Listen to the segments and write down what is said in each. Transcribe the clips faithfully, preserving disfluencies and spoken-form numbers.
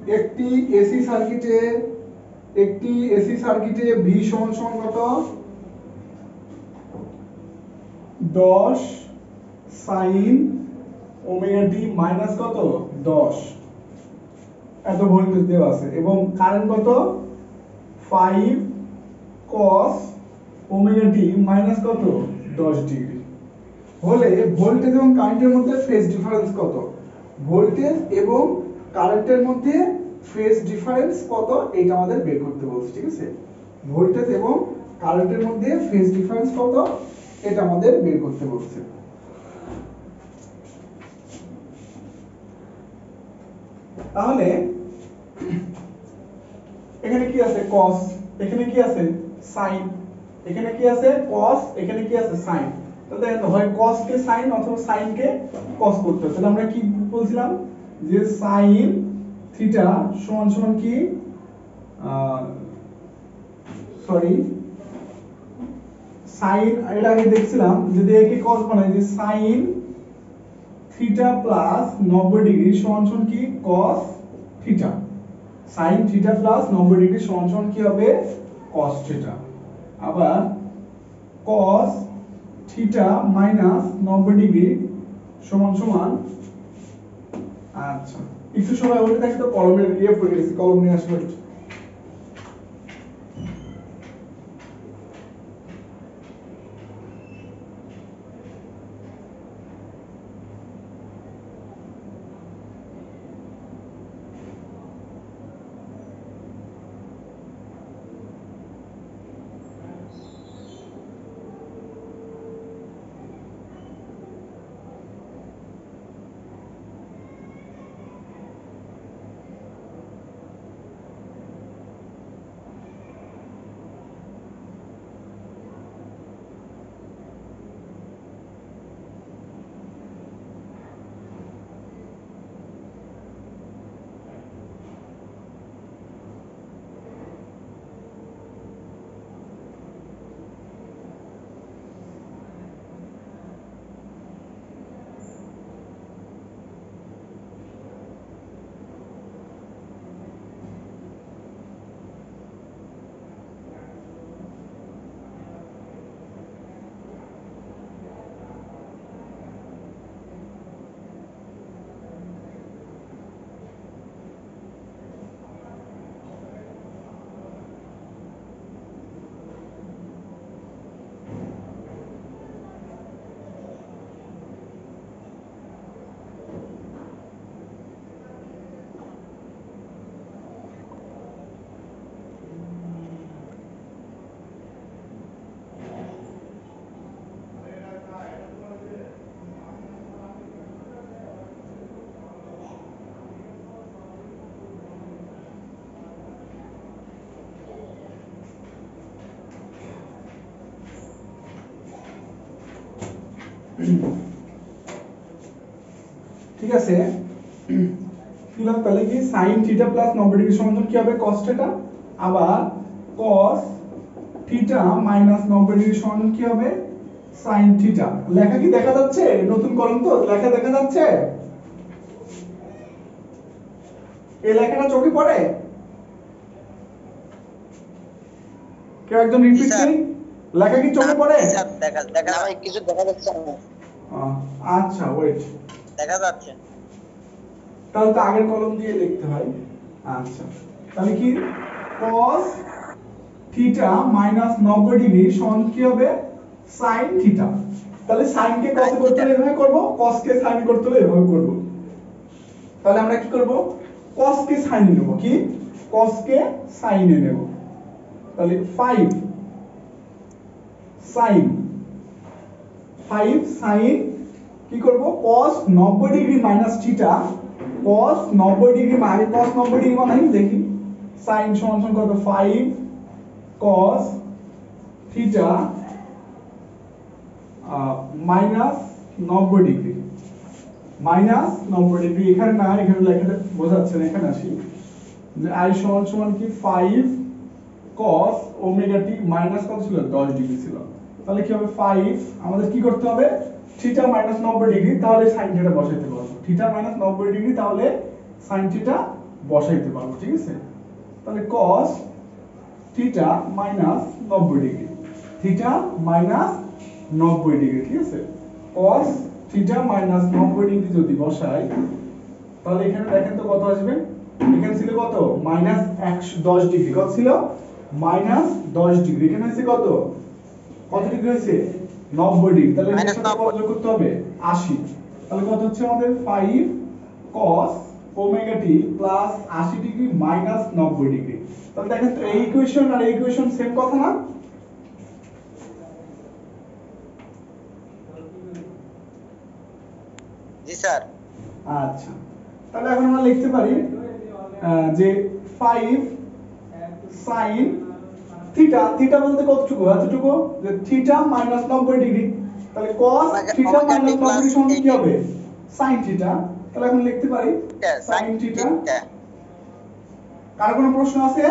একটি এসি সার্কিটে একটি এসি সার্কিটে ভি সমান সমান কত দশ সাইন ওমেগা টি মাইনাস কত দশ এত ভোল্টেজ দেওয়া আছে এবং কারেন্ট কত five cos omega t minus কত দশ ডিগ্রি হলে ভোল্টেজ এবং কারেন্টের মধ্যে ফেজ ডিফারেন্স কত ভোল্টেজ এবং কারেন্টের মধ্যে ফেজ ডিফারেন্স কত এটা আমাদের বের করতে বলছে ঠিক আছে ভোল্টেজ এবং কারেন্টের মধ্যে ফেজ ডিফারেন্স কত এটা আমাদের বের করতে বলছে তাহলে এখানে কি আছে cos এখানে কি আছে sin এখানে কি আছে cos এখানে কি আছে sin তাহলে দেখেন হয় cos কে sin অথবা sin কে cos করতে হবে তাহলে আমরা কি বলছিলাম যে sin থিটা সমান সমান কি সরি sin এটা আগে দেখছিলাম যদি একে cos বানাই যে sin থিটা প্লাস নব্বই ডিগ্রি সমান সমান কি cos theta sin theta plus নব্বই ডিগ্রি সমান সমান কি হবে cos থিটা আবার cos থিটা মাইনাস নব্বই ডিগ্রি সমান সমান আচ্ছা একটু সময় ওটা দেখি তো কলমের ইয়ে পড়ে গেছে কলম নিয়ে আসলে ঠিক আছে ফিলহাল তাহলে কি sin থিটা প্লাস নব্বই ডিগ্রি সমান কি হবে cos থিটা আবার cos থিটা মাইনাস নব্বই ডিগ্রি সমান কি হবে sin থিটা লেখা কি দেখা যাচ্ছে নতুন কলম তো লেখা দেখা যাচ্ছে এই লেখাটা চোখে পড়ে কেউ একজন রিপিট করুন লেখা কি চোখে পড়ে স্যার দেখা দেখা না ভাই কিছু দেখা যাচ্ছে না আচ্ছা ওয়েট দেখা যাচ্ছে তাহলে তো আগের কলম দিয়ে লিখতে হয় আচ্ছা তাহলে কি cos থিটা মাইনাস নব্বই ডিগ্রি সমান কি হবে sin থিটা তাহলে sin কে cos করতে হলে এভাবে করব cos কে sin করতে হলে এভাবে করব তাহলে আমরা কি করব cos কে sin নেব কি cos কে sin এ নেব তাহলে ফাইভ sin ফাইভ sin কি করব cos নব্বই ডিগ্রি মাইনাস থিটা cos নব্বই ডিগ্রি মানে cos নব্বই ডিগ্রি মানে দেখি sin সমান সমান কত ফাইভ cos থিটা মাইনাস নব্বই ডিগ্রি মাইনাস নব্বই ডিগ্রি এখানে না এখানে লেখাটা বোঝাচ্ছে না এখানে আসি যে i সমান সমান কি five cos omega t minus কত ছিল দশ ডিগ্রি ছিল তাহলে কি হবে ফাইভ আমাদের কি করতে হবে থিটা মাইনাস নব্বই ডিগ্রি তাহলে sin থিটা বসাইতে পারবো থিটা মাইনাস নব্বই ডিগ্রি তাহলে sin থিটা বসাইতে পারবো, ঠিক আছে? তাহলে cos থিটা মাইনাস নব্বই ডিগ্রি, থিটা মাইনাস নব্বই ডিগ্রি, ঠিক আছে? cos থিটা মাইনাস নব্বই ডিগ্রি যদি বসাই তাহলে এখানে দেখেন তো কত আসবে। এখানে ছিল কত মাইনাস একশো দশ ডিগ্রি, কত ছিল মাইনাস দশ ডিগ্রি, এখানে আছে কত কত ডিগ্রি হয়েছে নব্বই ডিগ্রি, তাহলে এর সাথে কত যোগ করতে হবে আশি, তাহলে কত হচ্ছে আমাদের five cos omega t plus আশি ডিগ্রি মাইনাস নব্বই ডিগ্রি। তাহলে দেখেন তো এই ইকুয়েশন আর এই ইকুয়েশন সেম কথা না? জি স্যার। আচ্ছা, তাহলে এখন আমরা লিখতে পারি যে ফাইভ sin থিটা, থিটা বলতে কতটুকু এতটুকু যে থিটা মাইনাস নব্বই ডিগ্রি, তাহলে cos থিটা মাইনাস নব্বই সমান কি হবে sin থিটা, তাহলে এখন লিখতে পারি sin থিটা। কার কোনো প্রশ্ন আছে?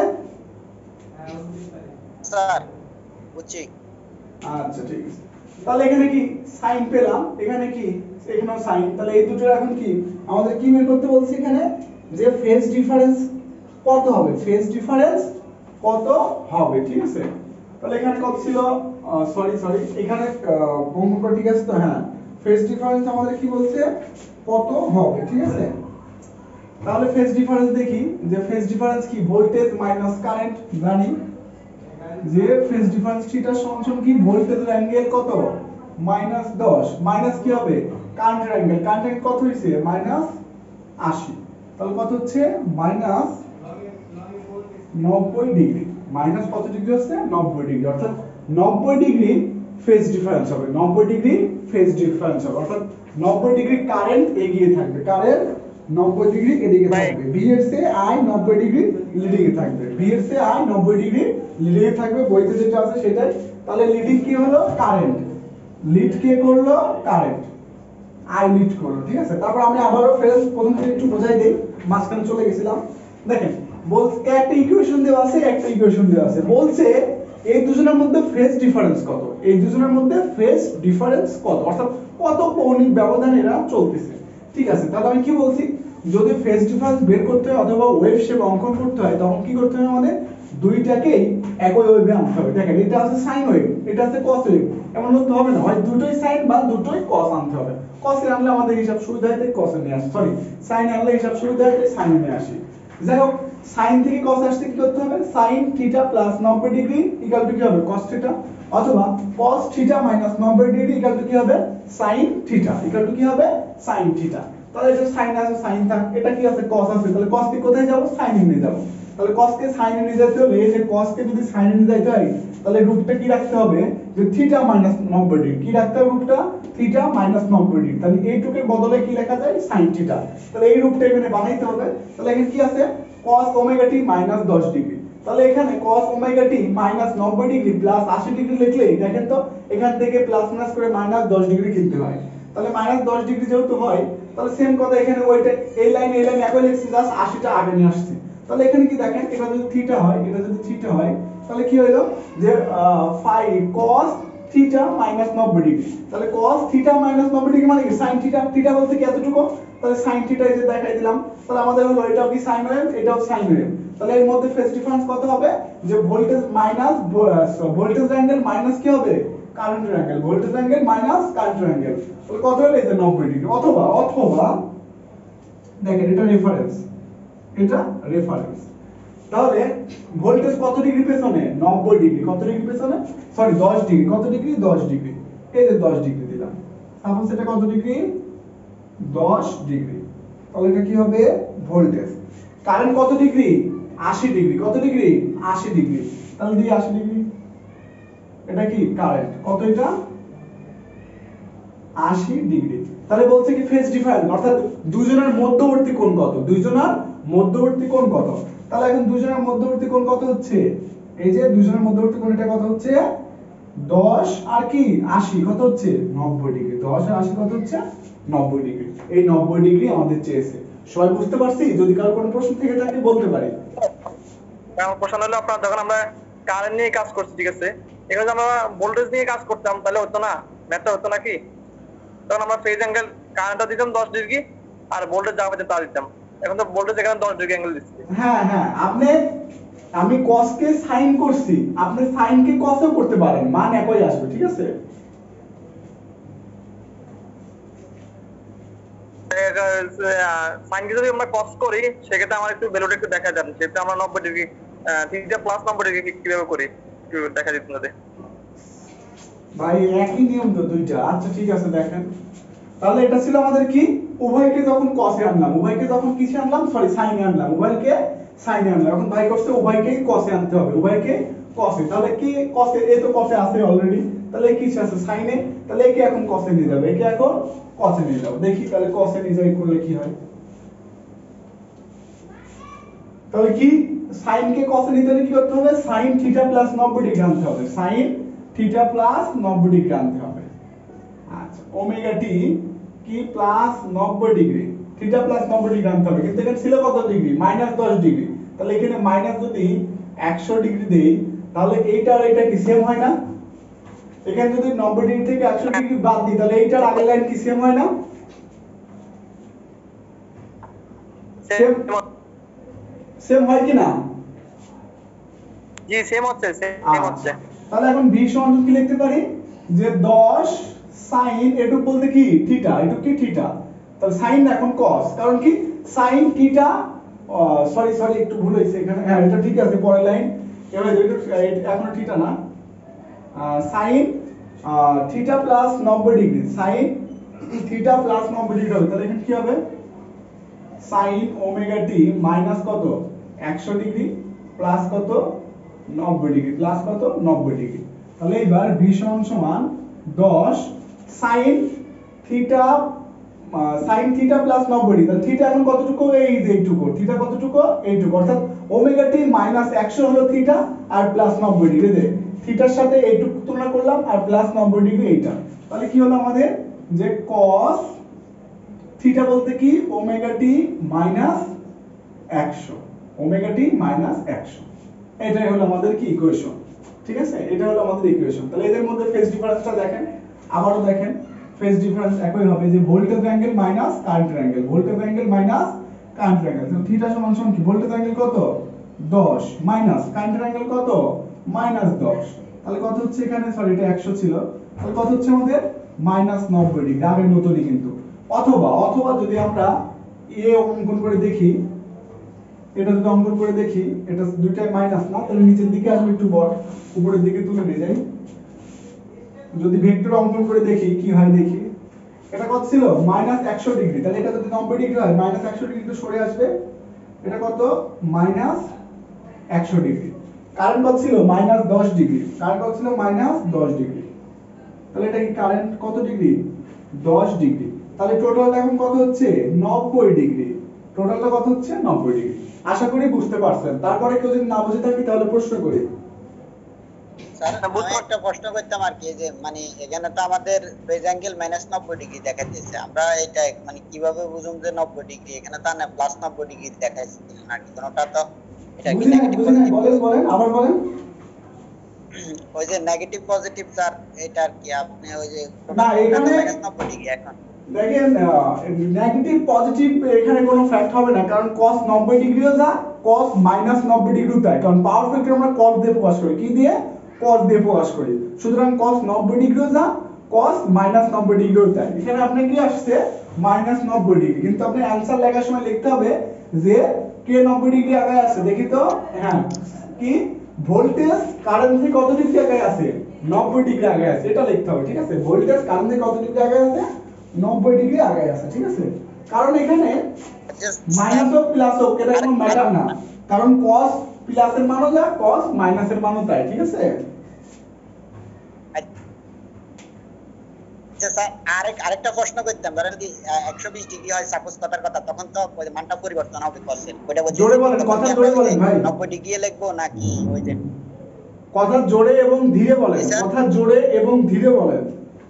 স্যার বুঝছি। আচ্ছা ঠিক আছে, তাহলে এখানে কি sin পেলাম, এখানে কি এখানেও sin, তাহলে এই দুটোর এখন কি আমাদের কি বের করতে বলছি এখানে যে ফেজ ডিফারেন্স কত হবে, ফেজ ডিফারেন্স কত হবে, ঠিক আছে? তাহলে এখানে কত ছিল সরি সরি এখানে বঙ্গটা ঠিক আছে তো, হ্যাঁ ফেজ ডিফারেন্স আমাদের কি বলছে কত হবে, ঠিক আছে? তাহলে ফেজ ডিফারেন্স দেখি যে ফেজ ডিফারেন্স কি ভোল্টেজ মাইনাস কারেন্ট, জানি যে ফেজ ডিফারেন্স থিটা সমান কি ভোল্টেজের অ্যাঙ্গেল কত মাইনাস দশ, মাইনাস কি হবে কারেন্টের অ্যাঙ্গেল, কারেন্ট কত হইছে মাইনাস আশি, তাহলে কত হচ্ছে মাইনাস নব্বই ডিগ্রি, মাইনাস কত ডিগ্রি হচ্ছে নব্বই ডিগ্রি, অর্থাৎ নব্বই ডিগ্রি ফেজ ডিফারেন্স হবে, নব্বই ডিগ্রি ফেজ ডিফারেন্স হবে, অর্থাৎ নব্বই ডিগ্রি কারেন্ট এগিয়ে থাকবে, কারেন্ট নব্বই ডিগ্রি এদিকে থাকবে, বি এর চেয়ে আই নব্বই ডিগ্রি লিডিং এ থাকবে, বি এর চেয়ে আই নব্বই ডিগ্রি লিডিং এ থাকবে, বইতে যেটা আছে সেটাই। তাহলে লিডিং কি হলো কারেন্ট, লিড কে করলো কারেন্ট, আই লিড করলো, ঠিক আছে? তারপর আমি আবারও ফেজ প্রথম থেকে একটু বোঝাই দেই, মাঝখানে চলে গেছিলাম। দেখেন বলছে একটা ইকুয়েশন দেওয়া আছে, একটা ইকুয়েশন দেওয়া আছে, বলছে এই দুজনের মধ্যে ফেজ ডিফারেন্স কত, এই দুজনের মধ্যে ফেজ ডিফারেন্স কত, অর্থাৎ কত কৌণিক ব্যবধান এরা চলতেছে, ঠিক আছে? তাহলে আমি কি বলছি যদি ফেজ ডিফারেন্স বের করতে হয় অথবা ওয়েভ শেপ অঙ্কন করতে হয় তখন কি করতে হবে আমাদের দুইটাকেই একই ওয়েভে আনতে হবে। দেখেন এটা আছে সাইন ওয়েভ, এটা আছে কস ওয়েভ, এমন হতে হবে না, হয় দুটোই সাইন বা দুটোই কস আনতে হবে। কস এ আনলে আমাদের হিসাব সুবিধা হয় তাই কস এ নিয়ে আসি, সরি সাইন আনলে হিসাব সুবিধা হয় তাই সাইন নিয়ে আসি। যাই হোক সাইন থেকে কস আসতে কি করতে হবে সাইন থিটা প্লাস নব্বই ডিগ্রি ইকুয়াল টু কি হবে কস থিটা, অথবা cos থিটা মাইনাস নব্বই ডিগ্রি ইকুয়াল টু কি হবে sin থিটা ইকুয়াল টু কি হবে sin থিটা। তাহলে এটা sin আছে sin থাক, এটা কি আছে cos আছে, তাহলে cos কে কোথায় যাব sin এ নিয়ে যাব, তাহলে cos কে sin এ নিয়ে যেতে হলে এই যে cos কে যদি sin এ নিয়ে যাইতে হয় তাহলে রূপটা কি রাখতে হবে যে থিটা মাইনাস নব্বই ডিগ্রি, কি রাখতে হবে রূপটা থিটা মাইনাস নব্বই ডিগ্রি, তাহলে এইটুকুর বদলে কি লেখা যায় sin থিটা, তাহলে এই রূপটা এখানে বানাইতে হবে। তাহলে এখানে কি আছে cos ওমেগা t মাইনাস দশ ডিগ্রি, তাহলে এখানে cos ওমেগা t মাইনাস নব্বই ডিগ্রি প্লাস আশি ডিগ্রি লিখলেই দেখেন তো এখান থেকে প্লাস মাইনাস করে মাইনাস দশ ডিগ্রি কিনতে হয়, তাহলে মাইনাস দশ ডিগ্রি যেহেতু হয় তাহলে সেম কথা এখানে ওইটা এই লাইন এই লাইন একই লিখছি, জাস্ট আশি টা আগে নিয়ে আসছি। তাহলে এখানে কি দেখেন এটা যদি থিটা হয়, এটা যদি থিটা হয় তাহলে কি হলো যে ফাইভ cos থিটা মাইনাস নব্বই ডিগ্রি, তাহলে cos থিটা মাইনাস নব্বই ডিগ্রি মানে কি sin থিটা, থিটা বলতে কি এতটুকু, তাহলে sin থিটা এই যে দেখাই দিলাম, তাহলে আমাদের হলো এটাও কি sin ওয়েভ এটাও sin ওয়েভ, তাহলে এর মধ্যে ফেজ ডিফারেন্স কত হবে যে voltage minus voltage angle minus কি হবে কারেন্টের অ্যাঙ্গেল, ভোল্টেজ অ্যাঙ্গেল মাইনাস কারেন্টের অ্যাঙ্গেল, তাহলে কত হলো এই যে নব্বই ডিগ্রি, অথবা অথবা দেখেন এটা রেফারেন্স, এটা রেফারেন্স, তাহলে ভোল্টেজ কত ডিগ্রি পেছনে নব্বই ডিগ্রি, কত ডিগ্রি পেছনে সরি দশ ডিগ্রি, কত ডিগ্রি দশ ডিগ্রি, এই যে দশ ডিগ্রি দিলাম, সাপোজ এটা কত ডিগ্রি দশ ডিগ্রি, তাহলে এটা কি হবে ভোল্টেজ, কারেন্ট কত ডিগ্রি আশি ডিগ্রি, কত ডিগ্রি আশি ডিগ্রি, তাহলে দিই আশি ডিগ্রি, এটা কি কারেন্ট কত এটা আশি ডিগ্রি, তাহলে বলছে কি ফেজ ডিফারেন্স অর্থাৎ দুজনের মধ্যবর্তী কোণ কত, দুজনের মধ্যবর্তী কোণ কত, তাহলে এখন দুজনের মধ্যবর্তী কোণ কত হচ্ছে এই যে দুজনের মধ্যবর্তী কোণ এটা কত হচ্ছে দশ আর কি আশি কত হচ্ছে নব্বই ডিগ্রি, দশ আর আশি কত হচ্ছে নব্বই ডিগ্রি, এই নব্বই ডিগ্রি আমাদের চেয়েছে। সবাই বুঝতে পারছি? যদি কারো কোনো প্রশ্ন থেকে থাকে বলতে পারি। আমার প্রশ্ন হলো আপনার যখন আমরা কারেন্ট নিয়ে কাজ করছি ঠিক আছে, এখানে যদি আমরা ভোল্টেজ নিয়ে কাজ করতাম তাহলে হতো না, ম্যাথটা হতো নাকি? তখন আমরা ফেজ অ্যাঙ্গেল কারেন্টটা দিতাম দশ ডিগ্রি আর ভোল্টেজ যা পেতাম তা দিতাম, এখন তো ভোল্টেজ এখানে দশ ডিগ্রি অ্যাঙ্গেল দিচ্ছে। হ্যাঁ হ্যাঁ, আপনি আমি cos কে sin করছি, আপনি sin কে cos ও করতে পারেন, মান একই আসবে, ঠিক আছে? সাইন কে যদি আমরা কস করি সেক্ষেত্রে আমার একটু ভ্যালুটা একটু দেখা যাবে, সেটা আমরা নব্বই ডিগ্রি থিটা প্লাস নব্বই ডিগ্রি কিভাবে করি একটু দেখা দিত না। ভাই একই নিয়ম তো দুইটা। আচ্ছা ঠিক আছে, দেখেন তাহলে এটা ছিল আমাদের কি, উভয়কে যখন cos এ আনলাম, উভয়কে যখন কিসে আনলাম, সরি sin এ আনলাম, উভয়কে sin এ আনলাম, এখন ভাই করছে উভয়কেই cos এ আনতে হবে, উভয়কে cos এ, তাহলে কি cos এ, এই তো cos এ আছে অলরেডি, তাহলে এই কিসে আছে sin এ, তাহলে একে এখন cos এ নিয়ে যাবে, একে এখন cos এ নিয়ে যাবো, দেখি তাহলে cos এ নিয়ে যাই করলে কি হয়। তাহলে কি sin কে cos এ নিতে হলে কি করতে হবে, sin থিটা প্লাস নব্বই ডিগ্রি আনতে হবে, sin থিটা প্লাস নব্বই ডিগ্রি আনতে হবে। আচ্ছা ওমেগা টি কি প্লাস নব্বই ডিগ্রি, থিটা প্লাস নব্বই ডিগ্রি আনতে হবে, কিন্তু এখানে ছিল কত ডিগ্রি, মাইনাস দশ ডিগ্রি, তাহলে এখানে মাইনাস যদি একশো ডিগ্রি দেই তাহলে এইটা আর এটা কি সেম হয় না? এখানে যদি নব্বই ডিগ্রি থেকে একশো ডিগ্রি বাদ দিই তাহলে এইটার আগের লাইন কি সেম হয় না? সেম সেম হয় কি না? জি সেম হচ্ছে, সেম হচ্ছে। তাহলে এখন v সমান কি লিখতে পারি, যে দশ sin এটুক বলতে কি থিটা, এটুক কি থিটা, তাহলে sin এখন cos, কারণ কি sin থিটা, সরি সরি একটু ভুল হয়েছে এখানে, হ্যাঁ এটা ঠিক আছে পরের লাইন, এবার এখন থিটা না, sin থিটা প্লাস নব্বই ডিগ্রি, sin থিটা প্লাস নব্বই ডিগ্রি হবে, তাহলে এখানে কি হবে, sin ওমেগা টি মাইনাস কত একশো ডিগ্রি প্লাস কত নব্বই ডিগ্রি, প্লাস কত নব্বই ডিগ্রি, তাহলে এবার v সমান সমান দশ sin theta sin theta plus নব্বই ডিগ্রি, তাহলে থিটা এখন কতটুকু, এই যে এইটুকু, থিটা কতটুকু এইটুকু, অর্থাৎ ওমেগা টি মাইনাস একশো হলো থিটা আর প্লাস নব্বই ডিগ্রি, দে থিটার সাথে এইটুকু তুলনা করলাম আর প্লাস নব্বই ডিগ্রি এইটা, তাহলে কি হলো আমাদের, যে cos থিটা বলতে কি ওমেগা টি মাইনাস একশো, ওমেগা টি মাইনাস একশো, এটাই হলো আমাদের কি ইকুয়েশন, ঠিক আছে? এটা হলো আমাদের ইকুয়েশন। তাহলে এদের মধ্যে ফেজ ডিফারেন্সটা দেখেন, আবারও দেখেন ফেজ ডিফারেন্স একই হবে, যে voltage angle minus current angle, voltage angle minus current angle, তাহলে থিটা সমান সমান কি, ভোল্টেজ অ্যাঙ্গেল কত দশ মাইনাস কারেন্ট অ্যাঙ্গেল কত মাইনাস দশ, তাহলে কত হচ্ছে এখানে, সরি এটা একশো ছিল, তাহলে কত হচ্ছে আমাদের মাইনাস নব্বই ডিগ্রি, আগের মতনই কিন্তু। অথবা অথবা যদি আমরা এ অঙ্কন করে দেখি, এটা যদি অঙ্কন করে দেখি, এটা দুইটাই মাইনাস না, তাহলে নিচের দিকে আসলে একটু বড়, উপরের দিকে তুলে নিয়ে যাই, যদি ভেক্টর অঙ্কন করে দেখি কি হয় দেখি, এটা কত ছিল মাইনাস একশো ডিগ্রি, তাহলে এটা যদি নব্বই ডিগ্রি হয় মাইনাস একশো ডিগ্রি তো সরে আসবে, এটা কত মাইনাস একশো ডিগ্রি, কারেন্ট কত ছিল মাইনাস দশ ডিগ্রি, কারেন্ট কত ছিল মাইনাস দশ ডিগ্রি, তাহলে এটা কি কারেন্ট কত ডিগ্রি দশ ডিগ্রি, তাহলে টোটালটা এখন কত হচ্ছে নব্বই ডিগ্রি, টোটালটা কত হচ্ছে নব্বই ডিগ্রি। আশা করি বুঝতে পারছেন, তারপরে কেউ যদি না বুঝে থাকি তাহলে প্রশ্ন করি। স্যার আমি একটা প্রশ্ন করতাম আর কি, যে মানে এখানে তো আমাদের ফেজ অ্যাঙ্গেল মাইনাস নব্বই ডিগ্রি দেখাচ্ছে, আমরা এটা মানে কিভাবে বুঝুম যে নব্বই ডিগ্রি, এখানে তো না প্লাস নব্বই ডিগ্রি দেখাচ্ছে না কি, কোনটা তো এটা কি বুঝেন নেগেটিভ বুঝেন পজিটিভ, বলেন বলেন আবার বলেন। ওই যে নেগেটিভ পজিটিভ স্যার, এটা আর কি আপনি ওই যে না এখানে মাইনাস নব্বই ডিগ্রি, এখন দেখেন নেগেটিভ পজিটিভ এখানে কোনো ফ্যাক্ট হবে না, কারণ cos নব্বই ডিগ্রিও যা cos মাইনাস নব্বই ডিগ্রিও তাই, কারণ পাওয়ার ফ্যাক্টর আমরা cos দিয়ে প্রকাশ করি, কি দিয়ে cos দিয়ে প্রকাশ করি, সুতরাং cos নব্বই ডিগ্রিও যা cos মাইনাস নব্বই ডিগ্রিও তাই, এখানে আপনি কি আসছে মাইনাস নব্বই ডিগ্রি, কিন্তু আপনি অ্যানসার লেখার সময় লিখতে হবে যে কে নব্বই ডিগ্রি আগে আছে, দেখি তো, হ্যাঁ কি ভোল্টেজ কারেন্ট থেকে কত ডিগ্রি আগে আছে নব্বই ডিগ্রি আগে আছে, এটা লিখতে হবে, ঠিক আছে? ভোল্টেজ কারেন্ট থেকে কত ডিগ্রি আগে আছে নব্বই ডিগ্রি আগে আছে, ঠিক আছে? কারণ এখানে মাইনাস হোক প্লাস হোক এটা কোনো ম্যাটার না, কারণ cos প্লাসের মানও যা cos মাইনাসের মানও তাই, ঠিক আছে? আচ্ছা স্যার আরেক আরেকটা প্রশ্ন করতাম, ধরেন যদি একশো বিশ ডিগ্রি হয় সাপোজ কথার কথা, তখন তো ওই মানটা পরিবর্তন হবে cos-এর, ওইটা বলছি জোরে বলেন, কথা জোরে বলেন ভাই, নব্বই ডিগ্রি লিখবো নাকি ওই যে, কথা জোরে এবং ধীরে বলেন, কথা জোরে এবং ধীরে বলেন।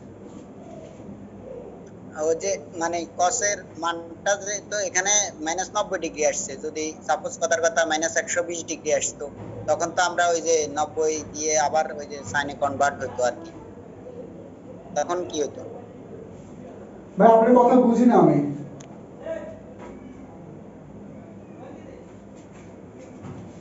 ওই যে মানে cos-এর মানটা যে তো এখানে মাইনাস নব্বই ডিগ্রি আসছে, যদি সাপোজ কথার কথা মাইনাস একশো বিশ ডিগ্রি আসতো, তখন তো আমরা ওই যে নব্বই দিয়ে আবার ওই যে সাইনে কনভার্ট হতো আর কি, তখন কি হতো? ভাই আপনার কথা বুঝি না আমি।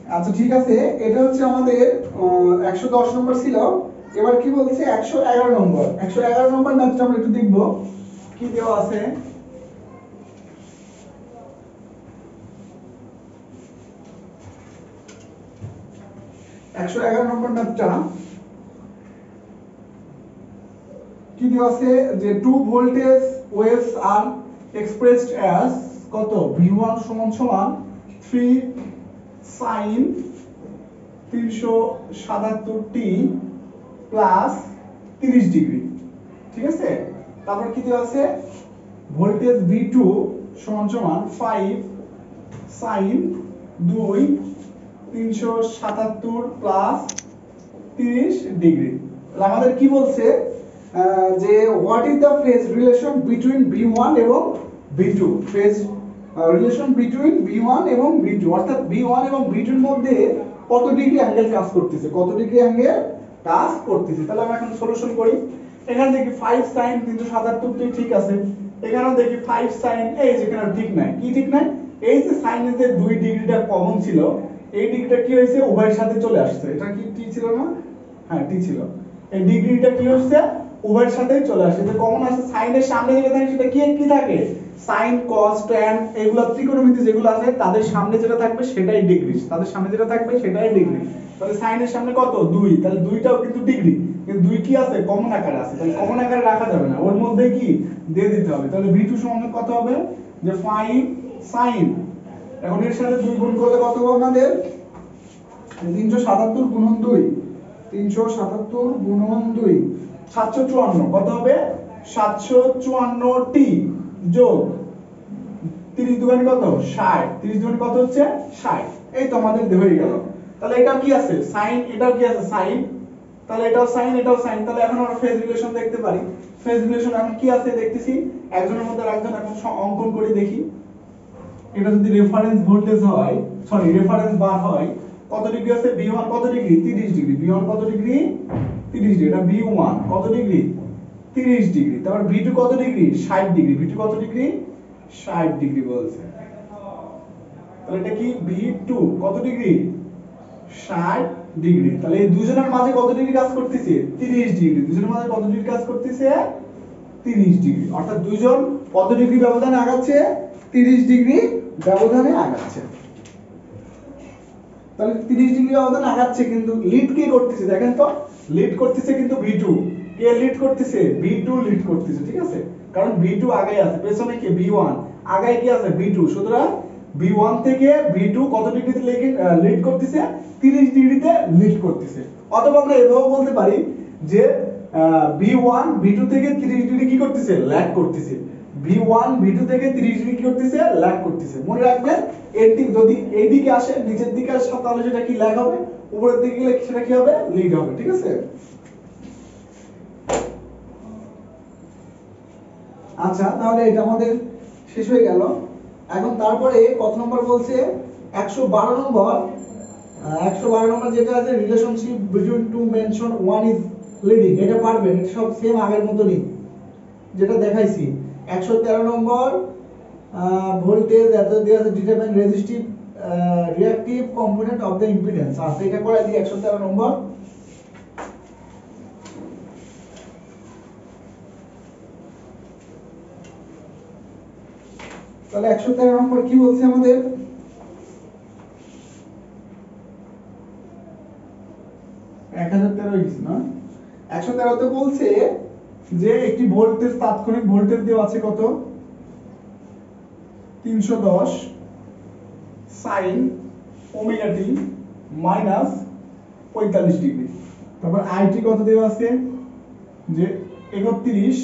আচ্ছা ঠিক আছে, এটা হচ্ছে আমাদের একশো দশ নম্বর ছিল। এবার কি বলছে একশো এগারো নম্বর। একশো এগারো নম্বর ম্যাথটা আমরা একটু দেখব কি দেওয়া আছে। একশো এগারো নম্বর ম্যাথটা কি দেওয়া আছে যে টু ভোল্টেজ ওয়েভস আর এক্সপ্রেসড অ্যাজ কত ভি ওয়ান সমান সমান থ্রি sin তিনশো সাতাত্তর টি প্লাস তিরিশ ডিগ্রি, ঠিক আছে। তারপর কি দেওয়া আছে ভোল্টেজ ভি টু সমান সমান ফাইভ sin দুই তিনশো সাতাত্তর প্লাস তিরিশ ডিগ্রি। তাহলে আমাদের কি বলছে যে what is the phase relation between v one এবং v two, phase relation between v one এবং ভি টু, অর্থাৎ ভি ওয়ান এবং ভি টু এর মধ্যে কত ডিগ্রি অ্যাঙ্গেল কাজ করতেছে, কত ডিগ্রি অ্যাঙ্গেল কাজ করতেছে। তাহলে আমরা এখন সলিউশন করি। এখানে দেখি ফাইভ sin তিনশো সাতাত্তর টি ঠিক আছে, এখানেও দেখি ফাইভ sin, এই যেখানে ঠিক নাই, কি ঠিক নাই, এই যে সাইনের যে দুই ডিগ্রিটা কমন ছিল, এই ডিগ্রিটা কি হয়েছে উভয়ের সাথে চলে আসছে। এটা কি টি ছিল না? হ্যাঁ টি ছিল। এই ডিগ্রিটা কি হচ্ছে উভয়ের সাথে চলে আসে, যে কমন আছে সাইনের সামনে যেটা থাকে সেটা কি কি থাকে, সাইন কস ট্যান, এগুলো ত্রিকোণমিতি যেগুলো আছে তাদের সামনে যেটা থাকবে সেটাই ডিগ্রি, তাদের সামনে যেটা থাকবে সেটাই ডিগ্রি। তাহলে সাইনের সামনে কত দুই, তাহলে দুইটাও কিন্তু ডিগ্রি, কিন্তু দুই কি আছে কমন আকারে আছে, তাহলে কমন আকারে রাখা যাবে না, ওর মধ্যে কি দিয়ে দিতে হবে। তাহলে ভি টু সমান কত হবে যে ফাইভ sin, এখন এর সাথে দুই গুণ করলে কত হবে আমাদের তিনশো সাতাত্তর গুণন দুই, তিনশো সাতাত্তর গুণন দুই সাতশো চুয়ান্ন, কত হবে সাতশো চুয়ান্ন টি যোগ তিরিশ দুগুণে কত ষাট, তিরিশ দুগুণে কত হচ্ছে ষাট, এই তো আমাদের হয়ে গেল। তাহলে এটা কি আছে সাইন, এটাও কি আছে সাইন, তাহলে এটাও সাইন এটাও সাইন। তাহলে এখন আমরা ফেজ রিলেশন দেখতে পারি। ফেজ রিলেশন এখন কি আছে দেখতেছি, একজনের মধ্যে আরেকজন এখন অঙ্কন করে দেখি। এটা যদি রেফারেন্স ভোল্টেজ হয়, সরি রেফারেন্স বার হয়, কত ডিগ্রি আছে ভি ওয়ান কত ডিগ্রি তিরিশ ডিগ্রি, ভি ওয়ান কত ডিগ্রি তিরিশ ডিগ্রি, এটা ভি ওয়ান কত ডিগ্রি তিরিশ ডিগ্রি। তারপর ভি টু কত ডিগ্রি ষাট ডিগ্রি, ভি টু কত ডিগ্রি ষাট ডিগ্রি বলছে। তাহলে এটা কি ভি টু কত ডিগ্রি ষাট ডিগ্রি। তাহলে এই দুজনের মাঝে কত ডিগ্রি কাজ করতেছে তিরিশ ডিগ্রি, দুজনের মাঝে কত ডিগ্রি কাজ করতেছে তিরিশ ডিগ্রি, অর্থাৎ দুইজন কত ডিগ্রি ব্যবধানে আগাচ্ছে তিরিশ ডিগ্রি ব্যবধানে আগাচ্ছে। তাহলে তিরিশ ডিগ্রি ব্যবধানে আগাচ্ছে, কিন্তু লিড কে করতেছে দেখেন তো, লিড করতেছে কিন্তু ভি টু, কে লিড করতেছে ভি টু লিড করতেছে, ঠিক আছে, কারণ ভি টু আগে আছে, পেছনে কি ভি ওয়ান, আগে কি আছে ভি টু, সুতরাং ভি ওয়ান থেকে ভি টু কত ডিগ্রিতে লিড করতেছে তিরিশ ডিগ্রিতে লিড করতেছে। অথবা আমরা এভাবে বলতে পারি যে ভি ওয়ান ভি টু থেকে তিরিশ ডিগ্রি কি করতেছে ল্যাগ করতেছে, ভি ওয়ান ভি টু থেকে তিরিশ ডিগ্রি কি করতেছে ল্যাগ করতেছে। মনে রাখবেন এটি যদি এই দিকে আসে নিচের দিকে আসে তাহলে সেটা কি ল্যাগ হবে, উপরের দিকে গেলে সেটা কি হবে লিড হবে, ঠিক আছে। আচ্ছা তাহলে এটা আমাদের শেষ হয়ে গেল। এখন তারপরে কত নম্বর বলছে একশো বারো নম্বর, একশো বারো নম্বর যেটা আছে relationship between two mention one is leading, এটা পারবেন, এটা সব সেম আগের মতই যেটা দেখাইছি। একশো তেরো নম্বর ভোল্টেজ এত দেওয়া আছে determine resistive reactive component of the impedance, আচ্ছা এটা করে দিই একশো তেরো নম্বর। তাহলে একশো তেরো নম্বর কি বলছে আমাদের, এক হাজার তেরো না একশো তেরো তে বলছে যে একটি ভোল্টেজ তাৎক্ষণিক ভোল্টেজ দেওয়া আছে কত তিনশো দশ sin ওমেগা টি মাইনাস পঁয়তাল্লিশ ডিগ্রি। তারপর আইটি কত দেওয়া আছে যে একত্রিশ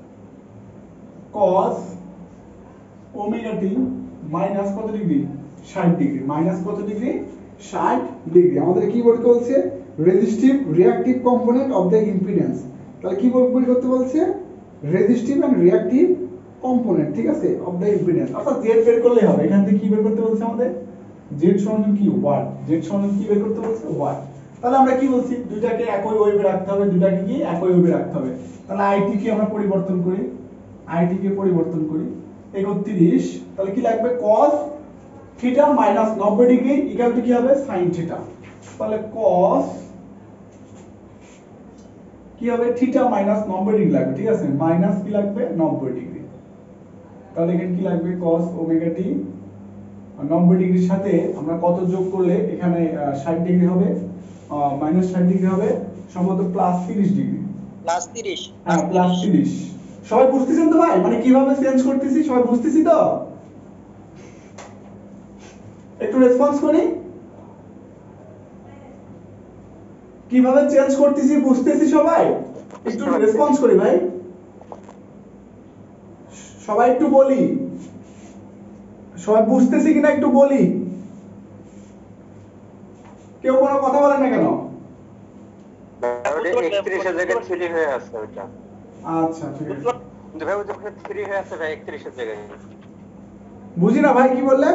cos ওমেগা টি মাইনাস কত ডিগ্রি ষাট ডিগ্রি, মাইনাস কত ডিগ্রি ষাট ডিগ্রি। আমাদের কি বলতে বলছে resistive reactive component of the impedance, তাহলে কি বল করতে বলছে রেজিস্টিভ এন্ড রিঅ্যাকটিভ কম্পোনেন্ট, ঠিক আছে, অফ দ্য ইম্পিডেন্স, অর্থাৎ জেড বের করলেই হবে। এখান থেকে কি বের করতে বলছে আমাদের জেড সমান কি ওয়াট, জেড সমান কি বের করতে বলছে ওয়াট। তাহলে আমরা কি বলছি দুইটাকে একই ওয়েভে রাখতে হবে, দুইটাকে কি একই ওয়েভে রাখতে হবে। তাহলে আইটি কে আমরা পরিবর্তন করি, আইটি কে পরিবর্তন করি একত্রিশ, তাহলে কি লাগবে cos থিটা মাইনাস নব্বই ডিগ্রি ইকুয়াল টু কি হবে sin থিটা। তাহলে cos কি হবে থিটা মাইনাস নব্বই ডিগ্রি লাগবে, ঠিক আছে, মাইনাস কি লাগবে নব্বই ডিগ্রি। তাহলে এখানে কি লাগবে cos ওমেগা টি নব্বই ডিগ্রির সাথে আমরা কত যোগ করলে এখানে ষাট ডিগ্রি হবে, মাইনাস ষাট ডিগ্রি হবে, সম্ভবত প্লাস তিরিশ ডিগ্রি। প্লাস তিরিশ। হ্যাঁ প্লাস তিরিশ। সবাই বুঝতেছেন তো ভাই, মানে কিভাবে চেঞ্জ করতেছি সবাই বুঝতেছি তো? একটু রেসপন্স করি, কিভাবে চেঞ্জ করতেছি বুঝতেছি সবাই? একটু রেসপন্স করি ভাই, সবাই একটু বলি, সবাই বুঝতেছি কিনা একটু বলি। কেউ কোনো কথা বলেন না কেন? একত্রিশ এর জায়গায় থ্রি হয়ে আছে ওটা। আচ্ছা ঠিক আছে, কিন্তু ভাই ওটা থ্রি হয়ে আছে ভাই একত্রিশ এর জায়গায়। বুঝি না ভাই কি বললেন?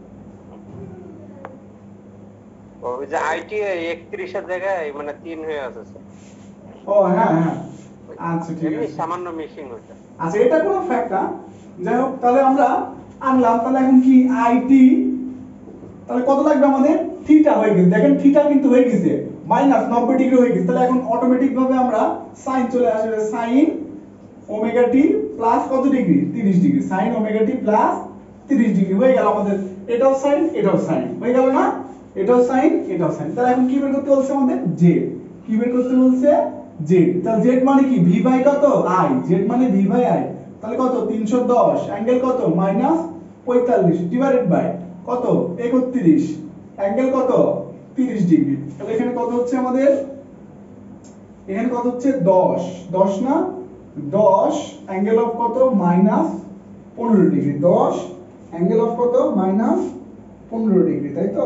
ওই যে আইটি একত্রিশ এর জায়গায় মানে তিন হয়ে আছে স্যার। ও হ্যাঁ হ্যাঁ আচ্ছা ঠিক এমনি আছে, সামান্য মিসিং ওটা। আচ্ছা এটা কোনো ফ্যাক্ট না, যাই হোক তাহলে আমরা আনলাম। তাহলে এখন কি আইটি তাহলে কত লাগবে আমাদের থিটা হয়ে গেছে, দেখেন থিটা কিন্তু হয়ে গেছে মাইনাস নব্বই ডিগ্রি হয়ে গেছে। তাহলে এখন অটোমেটিক ভাবে আমরা sin চলে আসবে sin ওমেগা টি প্লাস কত ডিগ্রি তিরিশ degree, sin omega t plus তিরিশ ডিগ্রি হয়ে গেল আমাদের। এটাও sin এটাও sin হয়ে গেল না, এটাও sin এটাও sin। তাহলে এখন কি বের করতে বলছে আমাদের z, কি বের করতে বলছে z। তাহলে z মানে কি v বাই কত i, z মানে v বাই i। তাহলে কত তিনশো দশ অ্যাঙ্গেল কত মাইনাস পঁয়তাল্লিশ ডিভাইডেড বাই কত একত্রিশ অ্যাঙ্গেল কত তিরিশ ডিগ্রি। তাহলে এখানে কত হচ্ছে আমাদের, এখানে কত হচ্ছে দশ, দশ না দশ অ্যাঙ্গেল অফ কত মাইনাস পনেরো ডিগ্রি, দশ অ্যাঙ্গেল অফ কত মাইনাস পনেরো ডিগ্রি, তাই তো?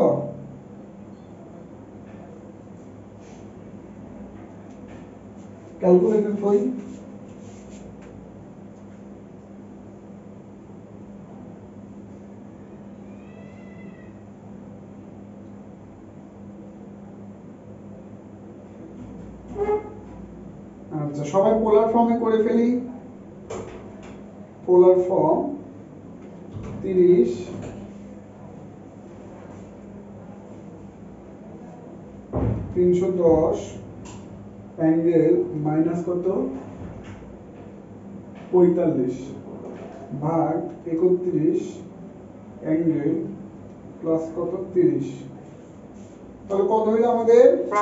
ক্যালকুলেটর কই? আচ্ছা সবাই পোলার ফর্মে করে ফেলি। পোলার ফর্ম তিরিশ তিনশো দশ অ্যাঙ্গেল মাইনাস কত পঁয়তাল্লিশ ভাগ একত্রিশ অ্যাঙ্গেল প্লাস কত তিরিশ। তাহলে কত হইল আমাদের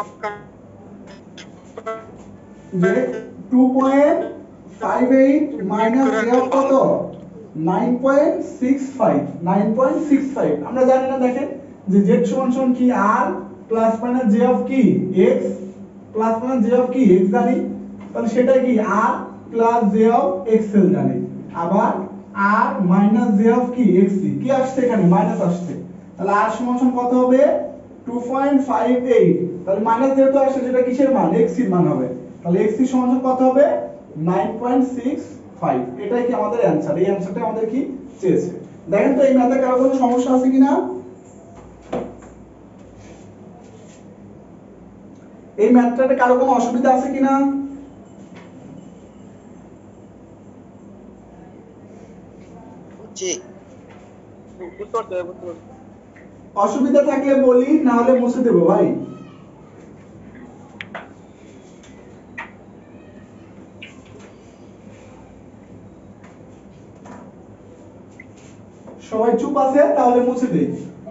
যে two point five eight minus j of কত nine point six five, nine point six five. আমরা জানি না, দেখেন যে z সমান সমান কি r plus minus j of কি x plus minus j of কি x জানি, তাহলে সেটা কি r plus j of x l জানি। আবার r মাইনাস j অফ কি x কি আসছে এখানে মাইনাস আসছে, তাহলে r সমান সমান কত হবে টু পয়েন্ট ফাইভ এইট। তাহলে মাইনাস যেহেতু আসছে সেটা কিসের মান x এর মান হবে, তাহলে x সমান সমান কত হবে নাইন পয়েন্ট সিক্স ফাইভ। এটাই কি আমাদের অ্যানসার, এই অ্যানসারটা আমাদের কি চেয়েছে। দেখেন তো এই ম্যাথে কারো কোনো সমস্যা আছে কিনা, এই ম্যাথটাতে কারো কোনো অসুবিধা আছে কিনা? জি বুঝতে পারছি বুঝতে পারছি। অসুবিধা থাকলে বলি, না হলে মুছে দেবো ভাই। সবাই চুপ আছে তাহলে মুছে দেই।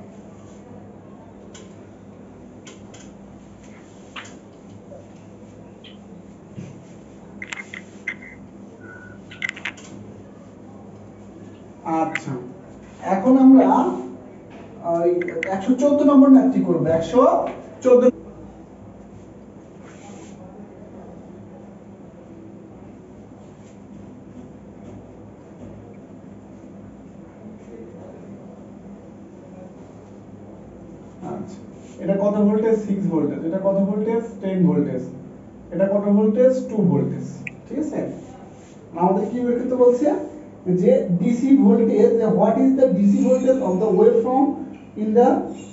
আচ্ছা এখন আমরা একশো চোদ্দ নম্বর ম্যাথটি করবো। একশো চোদ্দ আচ্ছা এটা কত ভোল্টেজ সিক্স ভোল্টেজ, এটা কত ভোল্টেজ টেন ভোল্টেজ, এটা কত ভোল্টেজ টু ভোল্টেজ, ঠিক আছে। আমাদের কি বের করতে বলছে যে DC voltage, what is the DC voltage of the waveform in the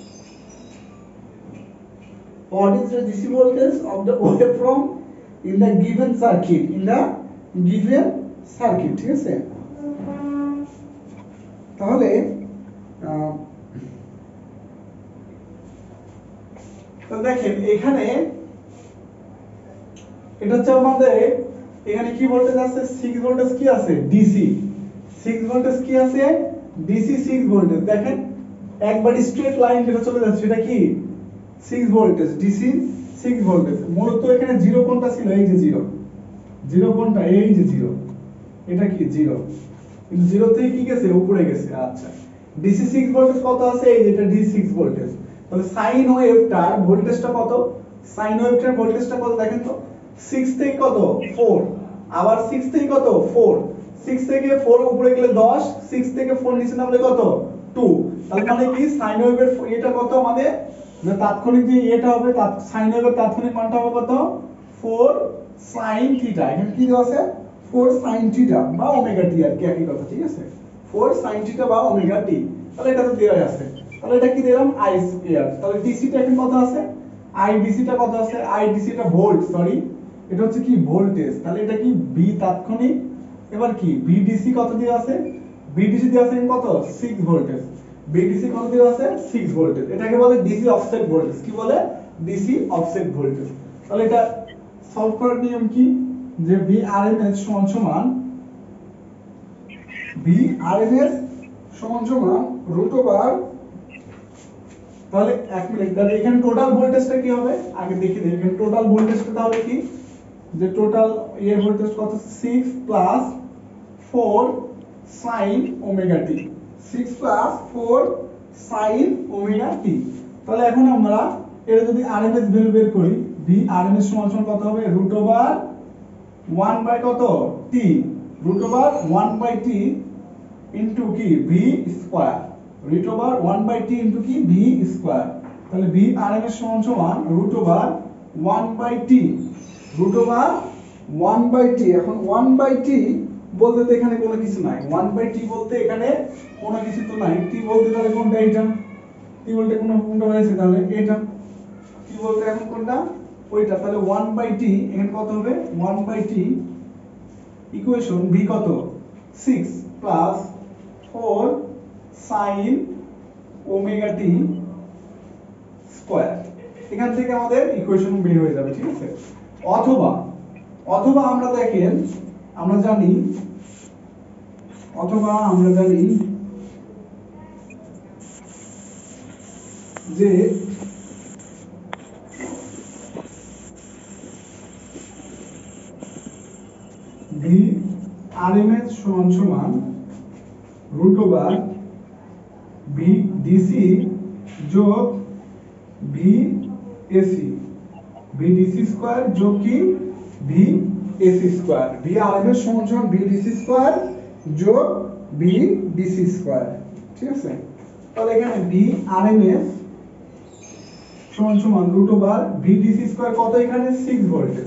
what is the D C voltage of the waveform in the given circuit, in the given circuit, ঠিক আছে। তাহলে তো দেখেন এখানে এটা হচ্ছে আমাদের এখানে কি ভোল্টেজ আছে সিক্স ভোল্টেজ কি আছে ডিসি সিক্স ভোল্টেজ কি আছে ডিসি সিক্স ভোল্টেজ দেখেন একবার স্ট্রেট লাইন যেটা চলে যাচ্ছে সেটা কি six voltage DC six voltage মূলত এখানে জিরো কোনটা ছিল এই যে জিরো জিরো কোনটা এই যে জিরো এটা কি জিরো কিন্তু জিরো থেকে কি গেছে উপরে গেছে আচ্ছা ডিসি সিক্স ভোল্টেজ কত আছে এই যেটা ডিসি সিক্স ভোল্টেজ তাহলে সাইন ওয়েভটার ভোল্টেজটা কত সাইন ওয়েভটার ভোল্টেজটা কত দেখেন তো সিক্স থেকে কত ফোর আবার সিক্স থেকে কত ফোর সিক্স থেকে ফোর উপরে গেলে টেন সিক্স থেকে ফোর নিচে নামলে কত টু তার মানে কি সাইন ওয়েভের এটা কত আমাদের যে তাৎক্ষণিক যে এটা হবে তাৎ সাইন ওয়েভের তাৎক্ষণিক মানটা হবে কত ফোর sin থিটা এখানে কি দেওয়া আছে ফোর sin থিটা বা ওমেগা টি আর কি একই কথা ঠিক আছে ফোর sin থিটা বা ওমেগা টি তাহলে এটা তো দেওয়া আছে তাহলে এটা কি দিলাম i স্কয়ার তাহলে ডিসি টা এখন কত আছে i ডিসি টা কত আছে i ডিসি টা ভোল্ট সরি এটা হচ্ছে কি ভোল্টেজ তাহলে এটা কি v তাৎক্ষণিক এবার কি v ডিসি কত দেওয়া আছে v ডিসি দেওয়া আছে কত সিক্স ভোল্টেজ v ডিসি কত দেওয়া আছে সিক্স ভোল্টেজ এটাকে বলে ডিসি অফসেট ভোল্টেজ কি বলে ডিসি অফসেট ভোল্টেজ তাহলে এটা সলভ করার নিয়ম কি যে v rms সমান সমান v rms সমান সমান রুট ওভার তাহলে এক মিনিট তাহলে এখানে টোটাল ভোল্টেজটা কি হবে আগে দেখি দেখি এখানে টোটাল ভোল্টেজটা তাহলে কি যে টোটাল এর ভোল্টেজ কত six plus four sin omega t six plus four sin omega t তাহলে এখন আমরা এর যদি আরএমএস ভ্যালু বের করি v rms সমান সমান কত হবে রুট ওভার ওয়ান বাই কত t root over one by t into কি v square root over one by t into কি v স্কয়ার তাহলে v rms সমান সমান root over one by t root over one by t এখন one by t বলতে তো এখানে কোনো কিছু নাই ওয়ান বাই t বলতে এখানে কোনো কিছু তো নাই t বলতে তাহলে কোনটা এটা t বলতে কোন কোনটা রয়েছে তাহলে এটা t বলতে এখন কোনটা ওইটা তাহলে ওয়ান বাই t এখানে কত হবে one by t equation v কত six plus four sin omega t square এখান থেকে আমাদের ইকুয়েশন বের হয়ে যাবে ঠিক আছে অথবা অথবা আমরা দেখেন আমরা জানি অথবা আমরা জানি যে v rms সমান সমান রুট ওভার v dc যোগ v ac v dc square যোগ কি v ac square v rms সমান সমান v dc স্কয়ার যোগ v dc স্কয়ার ঠিক আছে তাহলে এখানে v rms সমান সমান root over v dc square কত এখানে সিক্স ভোল্টেজ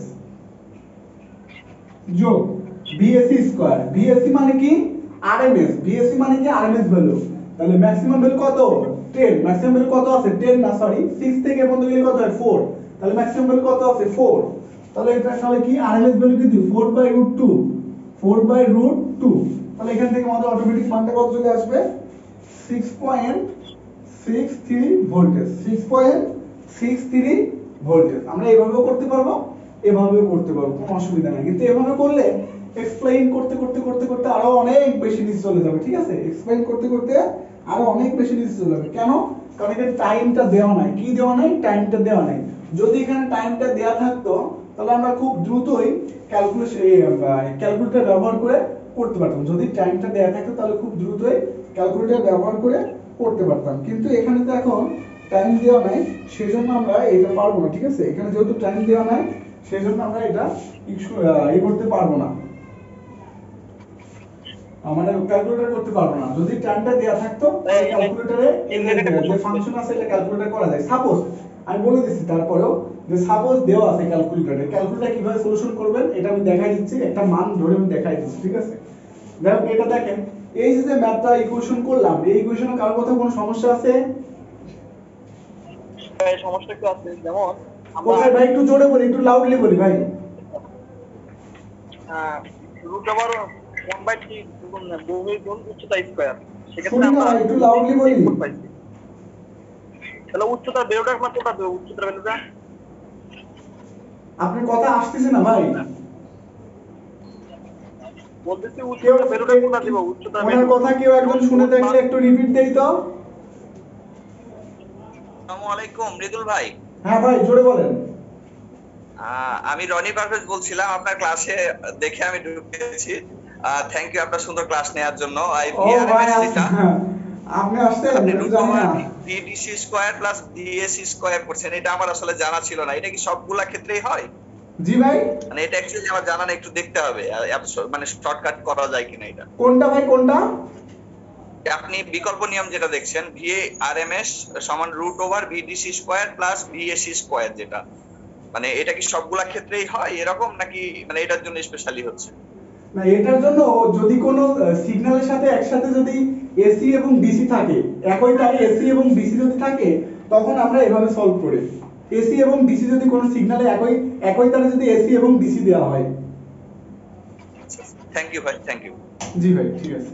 যোগ v ac square v ac মানে কি rms v ac মানে কি rms ভ্যালু তাহলে ম্যাক্সিমাম ভ্যালু কত টেন ম্যাক্সিমাম ভ্যালু কত আছে টেন না সরি সিক্স থেকে বন্ধ গেলে কত হয় ফোর তাহলে ম্যাক্সিমাম ভ্যালু কত আছে ফোর তাহলে এটা তাহলে কি rms ভ্যালু কি four by root two four by root two তাহলে এখান থেকে আমাদের অটোমেটিক মানটা কত চলে আসবে six point six three voltage six point six three voltage আমরা এভাবেও করতে পারবো এভাবেও করতে পারবো কোনো অসুবিধা নাই কিন্তু এভাবে করলে এক্সপ্লেইন করতে করতে করতে করতে আরো অনেক বেশি নিচে চলে যাবে ঠিক আছে এক্সপ্লেইন করতে করতে আরো অনেক বেশি নিচে চলে যাবে কেন কারণ এখানে টাইমটা দেওয়া নাই কি দেওয়া নাই টাইমটা দেওয়া নাই যদি এখানে টাইমটা দেওয়া থাকতো তাহলে আমরা খুব দ্রুতই ক্যালকুলেশন ক্যালকুলেটর ব্যবহার করে করতে পারতাম যদি টাইমটা দেওয়া থাকতো তাহলে খুব দ্রুতই ক্যালকুলেটর ব্যবহার করে করতে পারতাম কিন্তু এখানে তো এখন টাইম দেওয়া নাই সেজন্য আমরা এটা পারবো না ঠিক আছে এখানে যেহেতু টাইম দেওয়া নাই সেজন্য আমরা এটা ই করতে পারবো না আমরা ক্যালকুলেটর করতে পারবো না যদি টাইমটা দেয়া থাকতো তাহলে ক্যালকুলেটরে যে ফাংশন আছে এটা ক্যালকুলেটর করা যায় সাপোজ আমি বলে দিচ্ছি তারপরেও যে সাপোজ দেওয়া আছে ক্যালকুলেটরে ক্যালকুলেটর কিভাবে সলিউশন করবেন এটা আমি দেখাই দিচ্ছি একটা মান ধরে আমি দেখাই দিচ্ছি ঠিক আছে দেখো এটা দেখেন এই যে ম্যাথটা ইকুয়েশন করলাম এই ইকুয়েশনে কার কথা কোনো সমস্যা আছে ভাই সমস্যা একটু আছে যেমন আমরা ভাই একটু জোরে বলি একটু লাউডলি বলি ভাই হ্যাঁ root over one by three গুণ ভূমির গুণ উচ্চতা স্কয়ার সেক্ষেত্রে আমরা একটু লাউডলি বলি তাহলে উচ্চতার ভ্যালুটা আপনার কোনটা দেব উচ্চতার ভ্যালুটা আপনার কথা আসতেছে না ভাই। বলতেছি কেউ উচ্চতার ভ্যালুটা কোনটা দেব উচ্চতার ওনার ভ্যালু কথা কেউ একজন শুনে থাকলে একটু রিপিট দেই তো। আসসালামু আলাইকুম মৃদুল ভাই। হ্যাঁ ভাই জোরে বলেন। আহ, আমি রনি পারভেজ বলছিলাম, আপনার ক্লাসে দেখে আমি ঢুকেছি। থ্যাংক ইউ আপনার সুন্দর ক্লাস নেওয়ার জন্য। এই ও ভাই ভিআরএমএস যেটা আপনি আসছেন আপনি আমি রুট জানি ওভার না। DDC square plus DAC square করছেন, এটা আমার আসলে জানা ছিল না। এটা কি সবগুলা ক্ষেত্রেই হয়? জি ভাই মানে এটা অ্যাকচুয়ালি আমার জানা না, একটু দেখতে হবে আর এত স- মানে শর্টকাট করা যায় কিনা এটা। কোনটা ভাই কোনটা? আপনি বিকল্প নিয়ম যেটা দেখছেন ভিআরএমএস সমান root over V DC square plus V AC square, যেটা মানে এটা কি সবগুলা ক্ষেত্রেই হয় এরকম নাকি মানে এটার জন্য স্পেশালি হচ্ছে? না এটার জন্য যদি কোনো সিগন্যালের সাথে একসাথে যদি এসি এবং ডিসি থাকে, একই তারে এসি এবং ডিসি যদি থাকে তখন আমরা এভাবে সলভ করি। এসি এবং ডিসি যদি কোনো সিগন্যালে একই একই তারে যদি এসি এবং ডিসি দেওয়া হয়। থ্যাংক ইউ ভাই, থ্যাংক ইউ। জি ভাই ঠিক আছে।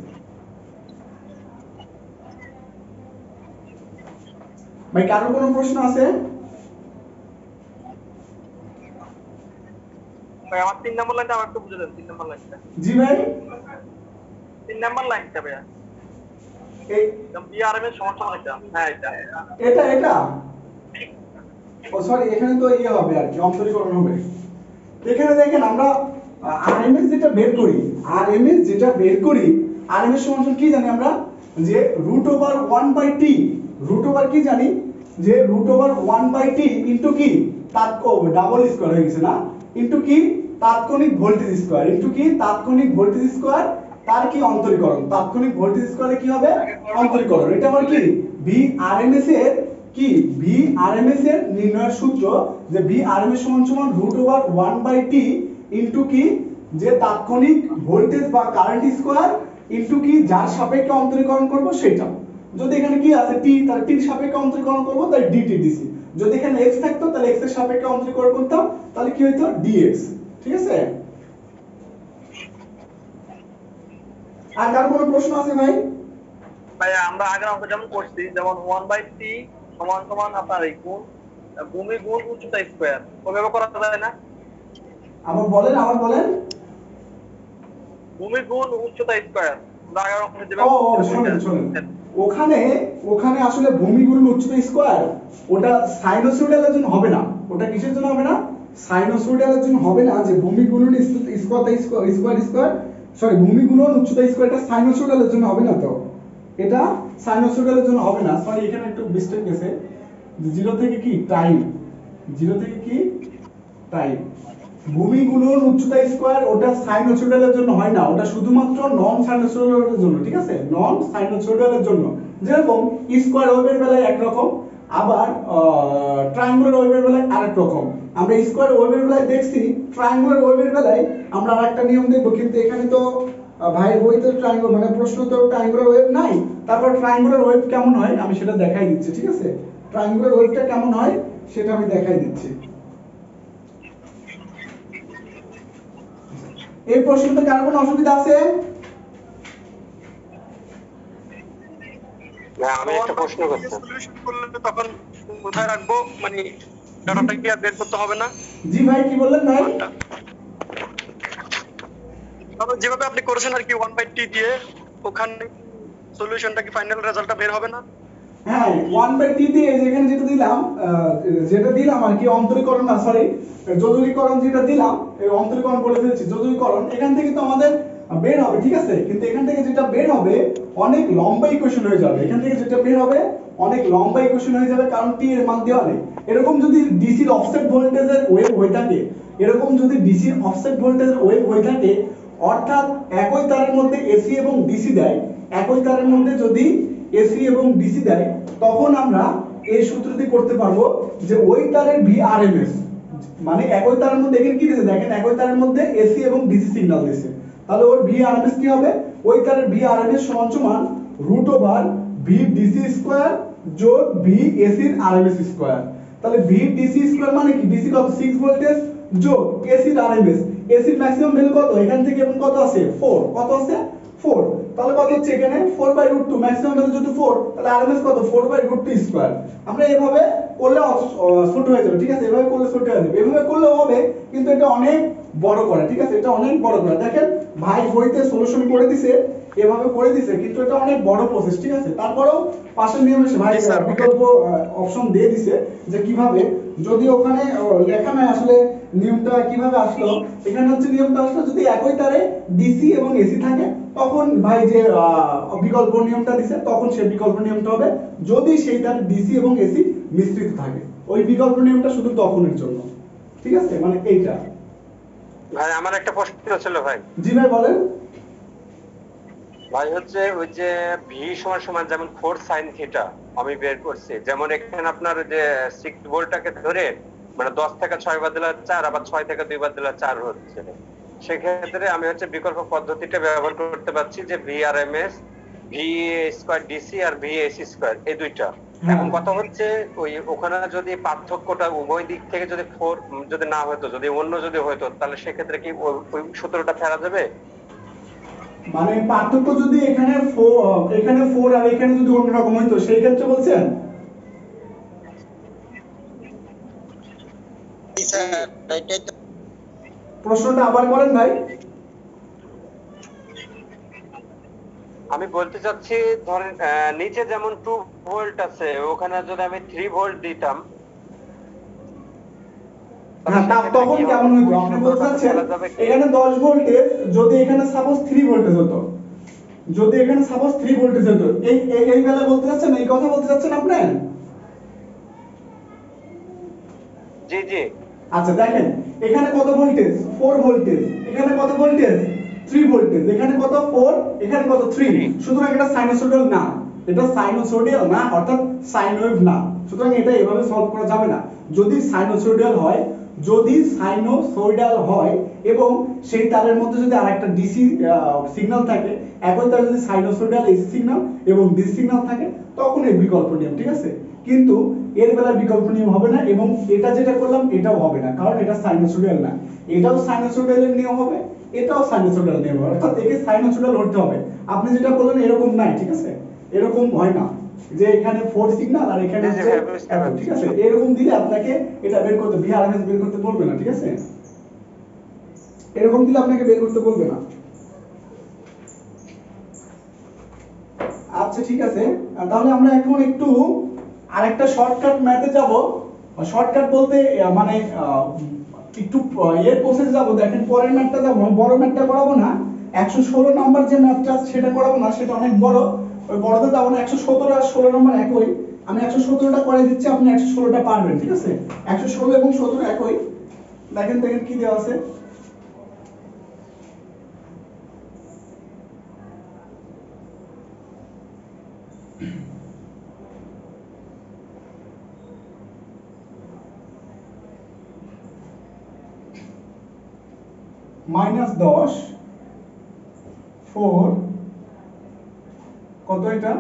ভাই কারো কোনো প্রশ্ন আছে? ভাই আমার তিন নম্বর লাইনটা আমার একটু বুঝে দেন তিন নম্বর লাইনটা জি ভাই তিন নম্বর লাইনটা ভাইয়া এই বিআরএমএস সমান সমান এটা হ্যাঁ এটা এটা এটা ও সরি এখানে তো ইয়ে হবে আর কি অন্তরীকরণ হবে। এখানে দেখেন আমরা আরএমএস যেটা বের করি, আরএমএস যেটা বের করি আরএমএস সমান সমান কি জানি আমরা যে root over one by T, root over কি জানি যে root over one by T into কি তাৎক্ষণিক ডাবল স্কয়ার হয়ে গেছে না, ইনটু কি তাৎক্ষণিক ভোল্টেজ স্কয়ার, ইনটু কি তাৎক্ষণিক ভোল্টেজ স্কয়ার তার কি অন্তরীকরণ, তাৎক্ষণিক ভোল্টেজ স্কয়ারে কি হবে অন্তরীকরণ। এটা আমার কি ভিআরএমএস এর কি ভিআরএমএস এর নির্ণয়ের সূত্র যে ভিআরএমএস সমান সমান root over one by T into কি যে তাৎক্ষণিক ভোল্টেজ বা কারেন্ট স্কয়ার ইনটু কি যার সাপেক্ষে অন্তরীকরণ করব সেটা। যদি এখানে কি আছে টি, তাহলে টির সাপেক্ষে অন্তরীকরণ করব তাই ডিটি ডিসি। যদি এখানে এক্স থাকতো তাহলে এক্স এর সাপেক্ষে অন্তরীকরণ করতাম তাহলে কি হইতো ডিএক্স। ঠিক আছে? আর কার কোনো প্রশ্ন আছে ভাই? ভাই আমরা আগের অঙ্ক যেমন করছি যেমন ওয়ান বাই টি সমান সমান আপনার এই গুণ ভূমি গুণ উচ্চতা স্কয়ার ওভাবে করা যায় না? আবার বলেন আবার বলেন। ভূমি গুণ উচ্চতা স্কয়ার আমরা আগের অঙ্কে ও যেভাবে ও শুনুন শুনুন ওখানে ওখানে আসলে ভূমি গুণ উচ্চতা স্কয়ার ওটা সাইনোসয়েডালের জন্য হবে না। ওটা কিসের জন্য হবে না? সাইনোসয়েডালের জন্য হবে না যে ভূমি গুণন স্কয়ার স্কয়ার স্কয়ার সরি ভূমি গুণন উচ্চতা স্কয়ারটা সাইনোসয়েডালের জন্য হবে না। তো এটা সাইনোসয়েডালের জন্য হবে না। সরি এখানে একটু মিস্টেক গেছে। জিরো থেকে কি টাইম, জিরো থেকে কি টাইম ভূমি গুণন উচ্চতা স্কয়ার ওটা সাইনোসয়েডালের জন্য হয় না, ওটা শুধুমাত্র নন সাইনোসয়েডালের জন্য। ঠিক আছে? নন সাইনোসয়েডালের জন্য। যেরকম স্কয়ার ওয়েভের বেলায় এক রকম, আবার ট্রায়াঙ্গুলার ওয়েভের বেলায় আরেক রকম। আমরা স্কয়ার ওয়েভের বেলায় দেখছি, ট্রায়াঙ্গুলার ওয়েভের বেলায় আমরা আরেকটা নিয়ম দেখব, কিন্তু এখানে তো ভাই বইতে ট্রায়াঙ্গুলার মানে প্রশ্ন তো ট্রায়াঙ্গুলার ওয়েভ নাই। তারপর ট্রায়াঙ্গুলার ওয়েভ কেমন হয় আমি সেটা দেখাই দিচ্ছি। ঠিক আছে? ট্রায়াঙ্গুলার ওয়েভটা কেমন হয় সেটা আমি দেখাই দিচ্ছি। এই প্রশ্নতে কার কোনো অসুবিধা আছে? না আমি একটা প্রশ্ন করতাম। সলিউশন করলে তখন কোথায় রাখবো মানে ডাটাটা কি আর বের করতে হবে না? জি ভাই কি বললেন ভাই? তবে যেভাবে আপনি করেছেন আর কি ওয়ান বাই টি দিয়ে ওখানে সলিউশনটা কি ফাইনাল রেজাল্টটা বের হবে না? হ্যাঁ ওয়ান বাই টি দিয়ে যেখানে যেটা দিলাম আহ, যেটা দিলাম আর কি অন্তরীকরণ না সরি যোজনীকরণ যেটা দিলাম এই অন্তরীকরণ বলে ফেলছি যোজনীকরণ এখান থেকে তো আমাদের বের হবে। ঠিক আছে? কিন্তু এখান থেকে যেটা বের হবে অনেক লম্বা ইকুয়েশন হয়ে যাবে। এখান থেকে যেটা বের হবে অনেক লম্বা ইকুয়েশন হয়ে যাবে কারণ টি এর মান দেওয়া নেই। এরকম যদি ডিসির অফসেট ভোল্টেজের ওয়েভ হয়ে থাকে, এরকম যদি ডিসির অফসেট ভোল্টেজের ওয়েভ হয়ে থাকে অর্থাৎ একই তারের মধ্যে এসি এবং ডিসি দেয়, একই তারের মধ্যে যদি এসি এবং ডিসি দেয় তখন আমরা এই সূত্রটি করতে পারবো যে ওই তারের ভিআরএমএস মানে একই তারের মধ্যে এখানে কি দিয়েছে দেখেন একই তারের মধ্যে এসি এবং ডিসি সিগন্যাল দিয়েছে, তাহলে ওর ভিআরএমএস কি হবে ওই তারের ভিআরএমএস সমান সমান root over V DC square যোগ ভি এসি এর আরএমএস স্কয়ার। তাহলে ভি ডিসি স্কয়ার মানে কি ডিসি কত সিক্স ভোল্টেজ যোগ এসি এর আরএমএস, এসি এর ম্যাক্সিমাম ভ্যালু কত এখান থেকে এবং কত আছে ফোর, কত আছে ফোর। তাহলে কত হচ্ছে এখানে four by root two, maximum value যেহেতু four, তাহলে আরএমএস কত four by root two square. আমরা এভাবে করলে অত- আহ, ছোট হয়ে যাবে, ঠিক আছে, এভাবে করলে ছোট হয়ে যাবে, এভাবে করলেও হবে, কিন্তু এটা অনেক বড় করে, ঠিক আছে, এটা অনেক বড় করে। দেখেন ভাই বইতে সলিউশন করে দিছে, এভাবে করে দিছে, কিন্তু এটা অনেক বড় প্রসেস, ঠিক আছে। তারপরেও পাশের নিয়মে সে ভাই জি, স্যার, ওকে। বিকল্প অপশন দিয়ে দিছে যে কিভাবে, যদি ওখানে আহ, লেখা নাই আসলে নিয়মটা কিভাবে আসলো। এখানে হচ্ছে নিয়মটা আসলো যদি একই তারে ডিসি এবং এসি থাকে, তখন ভাই যে আহ, বিকল্প নিয়মটা দিছে, তখন সে বিকল্প নিয়মটা হবে যদি সেই তারে ডিসি এবং এসি মিশ্রিত থাকে। ওই বিকল্প নিয়মটা শুধু তখনের জন্য, ঠিক আছে, মানে এইটা। ভাই আমার একটা প্রশ্ন ছিল ভাই। জি ভাই বলেন। ভাই হচ্ছে ওই যে ভি সমান সমান যেমন ফোর সাইন থিটা আমি বের করছি, যেমন এখানে আপনার ওই যে সিক্স ভোল্টটাকে ধরে মানে দশ থেকে ছয় বাদ দিলে চার, আবার ছয় থেকে দুই বাদ দিলে চার হচ্ছে। সেক্ষেত্রে আমি হচ্ছে বিকল্প পদ্ধতিটা ব্যবহার করতে পারছি যে V R M S, V square DC আর ভি এসি স্কোয়ার, এই দুইটা। হ্যাঁ। এখন কথা হচ্ছে ওই ওখানে যদি পার্থক্যটা উভয় দিক থেকে যদি ফোর যদি না হতো, যদি অন্য যদি হতো, তাহলে সেক্ষেত্রে কি ওই- ওই সূত্রটা ফেরা যাবে? মানে পার্থক্য যদি এখানে four, এখানে four আর এখানে যদি অন্যরকম হইতো সেই ক্ষেত্রে বলছেন? জি স্যার, এটাই তো। প্রশ্নটা আবার করেন ভাই। আমি বলতে চাচ্ছি ধরেন আহ, নিচে যেমন টু ভোল্ট আছে, ওখানে যদি আমি থ্রি ভোল্ট দিতাম, হ্যাঁ, তা- তখন কেমন হইতো আপনি বলতে চাচ্ছেন? এখানে দশ ভোল্টের যদি এখানে সাপোজ থ্রি ভোল্টেজ হতো, যদি এখানে সাপোজ থ্রি ভোল্টেজ হতো, এই এই এই বেলা বলতে চাচ্ছেন, এই কথা বলতে চাচ্ছেন আপনি? জি জি আচ্ছা দেখেন এখানে কত ভোল্টেজ, ফোর ভোল্টেজ, এখানে কত ভোল্টেজ, থ্রি ভোল্টেজ, এখানে কত ফোর, এখানে কত থ্রি। সুতরাং এটা সাইনোসয়েডাল না, এটা সাইনোসয়েডাল না, অর্থাৎ সাইন ওয়েভ না। সুতরাং এটা এভাবে সলভ করা যাবে না। যদি সাইনোসয়েডাল হয়, যদি সাইনোসয়েডাল হয় এবং সেই তারের মধ্যে যদি আরেকটা ডিসি সিগন্যাল থাকে, একই তার যদি সাইনোসয়েডাল এসি সিগন্যাল এবং ডিসি সিগন্যাল থাকে, তখন এই বিকল্প নিয়ম, ঠিক আছে। কিন্তু এর বেলা বিকল্প নিয়ম হবে না, এবং এটা যেটা করলাম এটাও হবে না, কারণ এটা সাইনোসয়েডাল না। এটাও সাইনোসয়েডালের নিয়ম হবে, এটাও সাইনোসয়েডাল নিয়ম হবে, অর্থাৎ একে সাইনোসয়েডাল হতে হবে। আপনি যেটা বললেন এরকম নাই, ঠিক আছে, এরকম হয় না যে এখানে ফোর সিগন্যাল আর এখানে জি, জি, হচ্ছে হ্যাঁ, বুঝতে এত, পারছি। ঠিক আছে। এরকম দিলে আপনাকে এটা বের করতে ভিআরএমএস বের করতে বলবে না, ঠিক আছে, এরকম দিলে আপনাকে বের করতে বলবে না। আচ্ছা ঠিক আছে, তাহলে আমরা এখন একটু আরেকটা শর্টকাট ম্যাথে যাব। শর্টকাট বলতে আহ, মানে আহ, একটু আহ, এর প্রসেস যাব। দেখেন পরের ম্যাথটা যাব, বড় ম্যাথটা করাবো না, একশো ষোলো নাম্বার যে ম্যাথটা আছে সেটা করাবো না, সেটা অনেক বড়, ওই বড়তে যাব না। একশো সতেরো আর ষোলো নাম্বার একই, আমি একশো সতেরোটা করে দিচ্ছি, আপনি একশো ষোলোটা পারবেন, ঠিক আছে। একশো ষোলো এবং সতেরো একই। দেখেন দেখেন কি দেওয়া আছে, মাইনাস দশ, ফোর, কত এটা,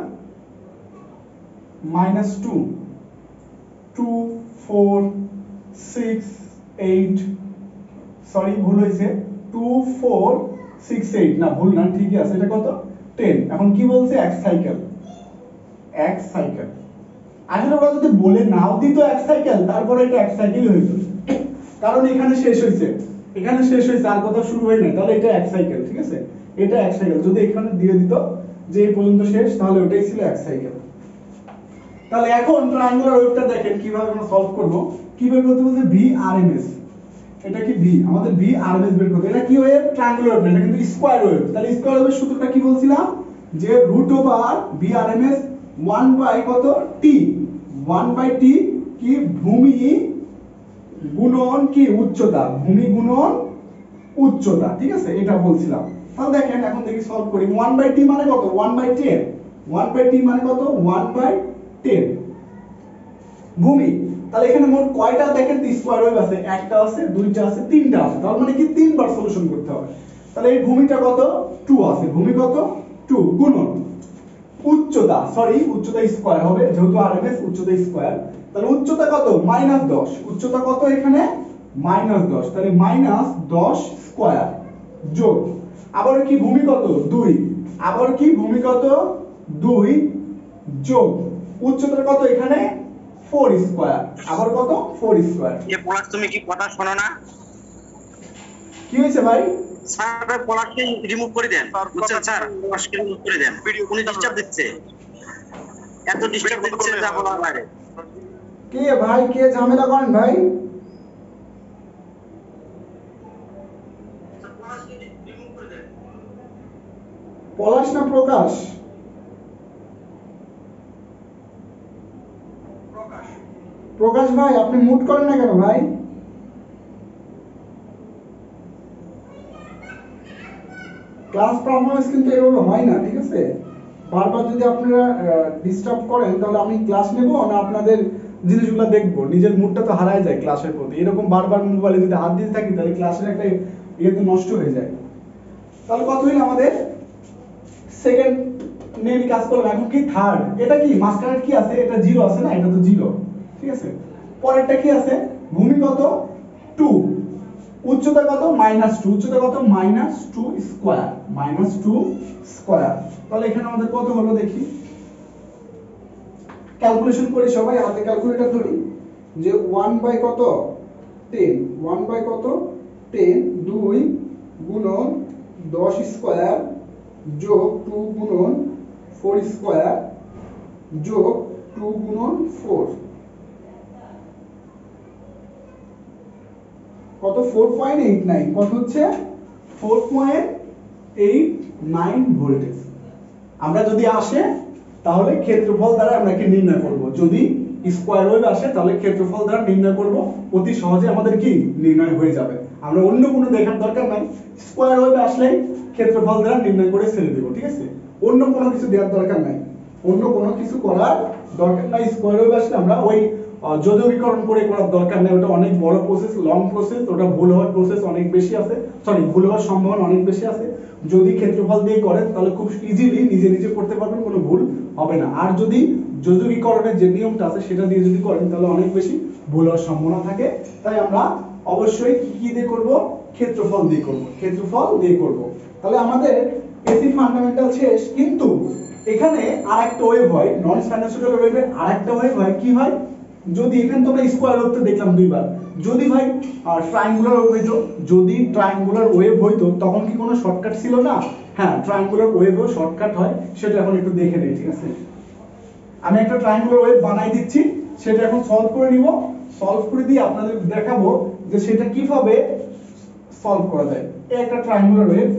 minus two, two, four, six, eight, sorry ভুল হয়েছে, টু, ফোর, সিক্স, এইট, না ভুল না, ঠিকই আছে, এটা কত, টেন। এখন কি বলছে, এক সাইকেল, এক সাইকেল। আসলে ওরা যদি বলে নাও দিত এক সাইকেল, তারপরে এটা এক সাইকেলই হইতো, কারণ এখানে শেষ হয়েছে, এখানে শেষ হয়েছে, আর কোথাও শুরু হয় নাই, তাহলে এটা এক সাইকেল, ঠিক আছে, এটা এক সাইকেল। যদি এখানে দিয়ে দিত যে এই পর্যন্ত শেষ, তাহলে ওটাই ছিল এক সাইকেল। তাহলে এখন ট্রায়াঙ্গুলার ওয়েভটা দেখেন কিভাবে আমরা সলভ করব। কি বের করতে বলতে, ভি আরএমএস, এটা কি ভি, আমাদের ভি আরএমএস বের করতে। এটা কি ওয়েভ, ট্রায়াঙ্গুলার ওয়েভ, এটা কিন্তু স্কয়ার ওয়েভ। তাহলে স্কয়ার ওয়েভের সূত্রটা কি বলছিলাম, যে root over V RMS one by কত, টি, ওয়ান বাই টি কি, ভূমি গুণন কি উচ্চতা, ভূমি গুণন উচ্চতা, ঠিক আছে, এটা বলছিলাম। তাহলে দেখেন এখন দেখি সলভ করি। ওয়ান বাই টি মানে কত, one by ten, one by T মানে কত, ওয়ান বাই টেন ভূমি। তাহলে এখানে মোট কয়টা দেখেন স্কয়ার ওয়েভ আছে, একটা আছে, দুইটা আছে, তিনটা আছে, তার মানে কি তিনবার সলিউশন করতে হবে। তাহলে এই ভূমিটা কত, টু আছে, ভূমি কত, টু, গুণন উচ্চতা, সরি উচ্চতা স্কয়ার হবে যেহেতু আরএমএস, উচ্চতা স্কয়ার। তাহলে উচ্চতা কত, মাইনাস দশ, উচ্চতা কত এখানে, মাইনাস দশ, তাহলে মাইনাস দশ স্কয়ার যোগ, আবার কি ভূমি কত, দুই, আবার কি ভূমি কত দুই যোগ উচ্চতা কত এখানে ফোর স্কয়ার, আবার কত ফোর স্কয়ার। এ পলাশ তুমি কি কথা শোনো না? কি হয়েছে ভাই? স্যার পলাশকে রিমুভ করে দেন, বুঝছেন স্যার? পলাশকে রিমুভ করে দেন, উনি ডিস্টার্ব দিচ্ছে, এত ডিস্টার্ব দিচ্ছে যা বলার বাইরে। কে ভাই, কে ঝামেলা করেন ভাই? পলাশ না প্রকাশ? প্রকাশ ভাই আপনি মুট করেন না কেন ভাই? ক্লাস পারফরম্যান্স কিন্তু এভাবে হয় না, ঠিক আছে? বারবার যদি আপনারা ডিস্টার্ব করেন তাহলে আমি ক্লাস নেব না আপনাদের জিনিসগুলো দেখবো, নিজের মুডটা তো হারায় যায় ক্লাসের প্রতি। এরকম বারবার মোবাইলে যদি হাত দিতে থাকি তাহলে ক্লাসের একটা ইয়ে তো নষ্ট হয়ে যায়। তাহলে কত হইল আমাদের? সেকেন্ড নিয়ে কাজ করলাম, এখন কি থার্ড। এটা কি মাঝখানে কি আছে? এটা জিরো আছে না, এটা তো জিরো, ঠিক আছে? পরেরটা কি আছে? ভূমি কত টু, উচ্চতা কত মাইনাস টু, উচ্চতা কত minus two square, minus two square. তাহলে এখানে আমাদের কত হলো দেখি, ক্যালকুলেশন করি সবাই, হাতে ক্যালকুলেটর ধরি। যে ওয়ান বাই কত টেন, ওয়ান বাই কত টেন, দুই গুণন দশ স্কয়ার যোগ টু গুণন ফোর স্কয়ার যোগ টু গুণন ফোর, কত ফোর পয়েন্ট এইট নাইন, কত হচ্ছে four point eight nine voltage. আমরা যদি আসে তাহলে ক্ষেত্রফল দ্বারা আমরা কি নির্ণয় করব, যদি স্কয়ার ওয়েভ আসে তাহলে ক্ষেত্রফল দ্বারা নির্ণয় করব, অতি সহজে আমাদের কি নির্ণয় হয়ে যাবে। আমরা অন্য কোনো দেখার দরকার নাই, স্কয়ার ওয়েভ আসলে ক্ষেত্রফল দ্বারা নির্ণয় করে ছেড়ে দেব, ঠিক আছে? অন্য কোনো কিছু দেওয়ার দরকার নাই, অন্য কোনো কিছু করার দরকার নাই। স্কয়ার ওয়েভ আসলে আমরা ওই যদিকরণ করে করার দরকার নেই, ওটা অনেক বড় প্রসেস, লং প্রসেস, ওটা ভুল হওয়ার প্রসেস অনেক বেশি আছে, সরি ভুল হওয়ার সম্ভাবনা অনেক বেশি আছে। যদি ক্ষেত্রফল দিয়ে করেন তাহলে খুব ইজিলি নিজে নিজে করতে পারবেন, কোনো ভুল হবে না। আর যদি যৌগিকরণের যে নিয়মটা আছে সেটা দিয়ে যদি করেন তাহলে অনেক বেশি ভুল হওয়ার সম্ভাবনা থাকে। তাই আমরা অবশ্যই কি কি দিয়ে করব? ক্ষেত্রফল দিয়ে করব, ক্ষেত্রফল দিয়ে করব। তাহলে আমাদের এসি ফান্ডামেন্টাল শেষ, কিন্তু এখানে আরেকটা ওয়েভ হয়, নন সাইনোসয়েডাল ওয়েভের আরেকটা ওয়েভ হয়। কি হয়? যদি এখানে তোমরা স্কয়ার ওয়েভটা দেখলাম দুইবার, যদি ভাই ট্রায়াঙ্গুলার ওয়েভ হইতো, যদি ট্রায়াঙ্গুলার ওয়েভ হইতো তখন কি কোনো শর্টকাট ছিল না? হ্যাঁ, ট্রায়াঙ্গুলার ওয়েভও শর্টকাট হয়, সেটা এখন একটু দেখে নেই, ঠিক আছে? আমি একটা ট্রায়াঙ্গুলার ওয়েভ বানাই দিচ্ছি, সেটা এখন সলভ করে নিব, সলভ করে দিয়ে আপনাদের দেখাবো যে সেটা কিভাবে সলভ করা যায়। এই একটা ট্রায়াঙ্গুলার ওয়েভ,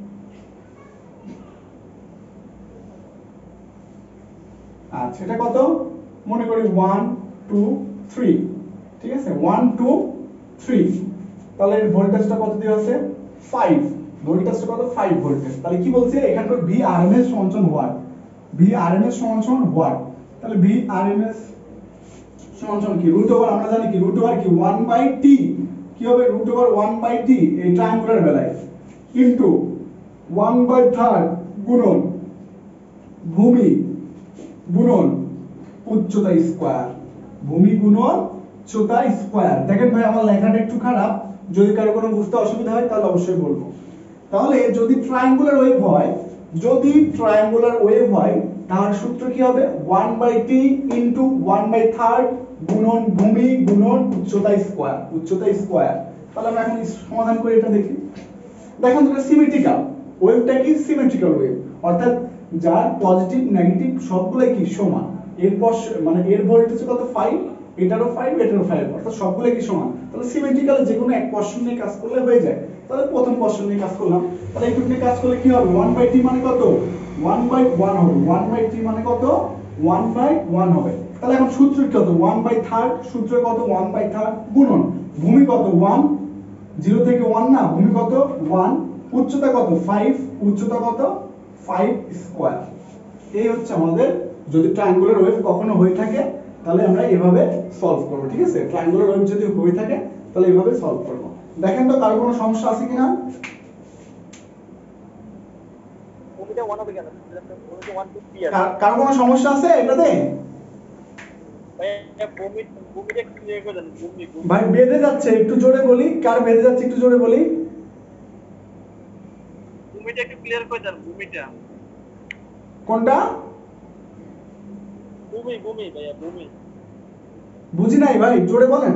আচ্ছা এটা কত মনে করি ওয়ান টু থ্রি, ঠিক আছে? ওয়ান টু থ্রি, তাহলে এর ভোল্টেজটা কত দেওয়া আছে? ফাইভ, ভোল্টেজটা কত? Five voltage. তাহলে কি বলছে এখানকার ভি আরএমএস সমান সমান ওয়াট, ভি আরএমএস সমান সমান ওয়াট। তাহলে ভি আরএমএস সমান সমান কি রুট ওভার, আমরা জানি কি রুট ওভার কি ওয়ান বাই টি, কি হবে root over one by T এই ট্রায়াঙ্গুলার বেলায়, ইনটু ওয়ান বাই থার্ড গুণন ভূমি গুণন উচ্চতা স্কয়ার, ভূমি গুণন উচ্চতা স্কয়ার। দেখেন ভাই আমার লেখাটা একটু খারাপ, যদি কারো কোনো বুঝতে অসুবিধা হয় তাহলে অবশ্যই বলবো। তাহলে যদি ট্রায়াঙ্গুলার ওয়েভ হয়, যদি ট্রায়াঙ্গুলার ওয়েভ হয় তার সূত্র কি হবে? One by T into one by third গুণন ভূমি গুণন উচ্চতা স্কয়ার, উচ্চতা স্কয়ার। তাহলে আমরা এখন সমাধান করে এটা দেখি। দেখেন এটা সিমেট্রিক্যাল, ওয়েভটা কি সিমেট্রিক্যাল ওয়েভ, অর্থাৎ যার পজিটিভ নেগেটিভ সবগুলাই কি সমান। এর মানে এর ভোল্টেজ কত ফাইভ, এটারও ফাইভ, এটারও ফাইভ, অর্থাৎ সবগুলাই কি সমান। তাহলে সিমেট্রিক্যাল যে কোনো এক পোরশন নিয়ে কাজ করলে হয়ে যায়। তাহলে প্রথম পোরশন নিয়ে কাজ করলাম, তাহলে এইটুকু নিয়ে কাজ করলে কি হবে? ওয়ান বাই টি মানে কত? ওয়ান বাই ওয়ান হবে, ওয়ান বাই টি মানে কত? ওয়ান বাই ওয়ান হবে। তাহলে এখন সূত্র কত? ওয়ান বাই থার্ড, সূত্র কত? ওয়ান বাই থার্ড গুণন ভূমি কত? ওয়ান, জিরো থেকে ওয়ান না, ভূমি কত? ওয়ান, উচ্চতা কত? ফাইভ, উচ্চতা কত? Five square. এই হচ্ছে আমাদের, যদি ট্রায়াঙ্গুলার ওয়েভ কখনো হয়ে থাকে তাহলে আমরা এভাবে সলভ করব, ঠিক আছে? ট্রায়াঙ্গুলার ওয়েভ যদি হয়ে থাকে তাহলে এভাবে সলভ করব। দেখেন তো কারো কোনো সমস্যা আছে কিনা? কারো কোনো সমস্যা আছে এটাতে? ভাই বেঁধে যাচ্ছে, একটু জোরে বলি। কার বেঁধে যাচ্ছে একটু জোরে বলি। ভূমিটা একটু ক্লিয়ার করে দেন, ভূমিটা কোনটা? ভূমি ভূমি ভাইয়া ভূমি বুঝি নাই ভাই, জোরে বলেন।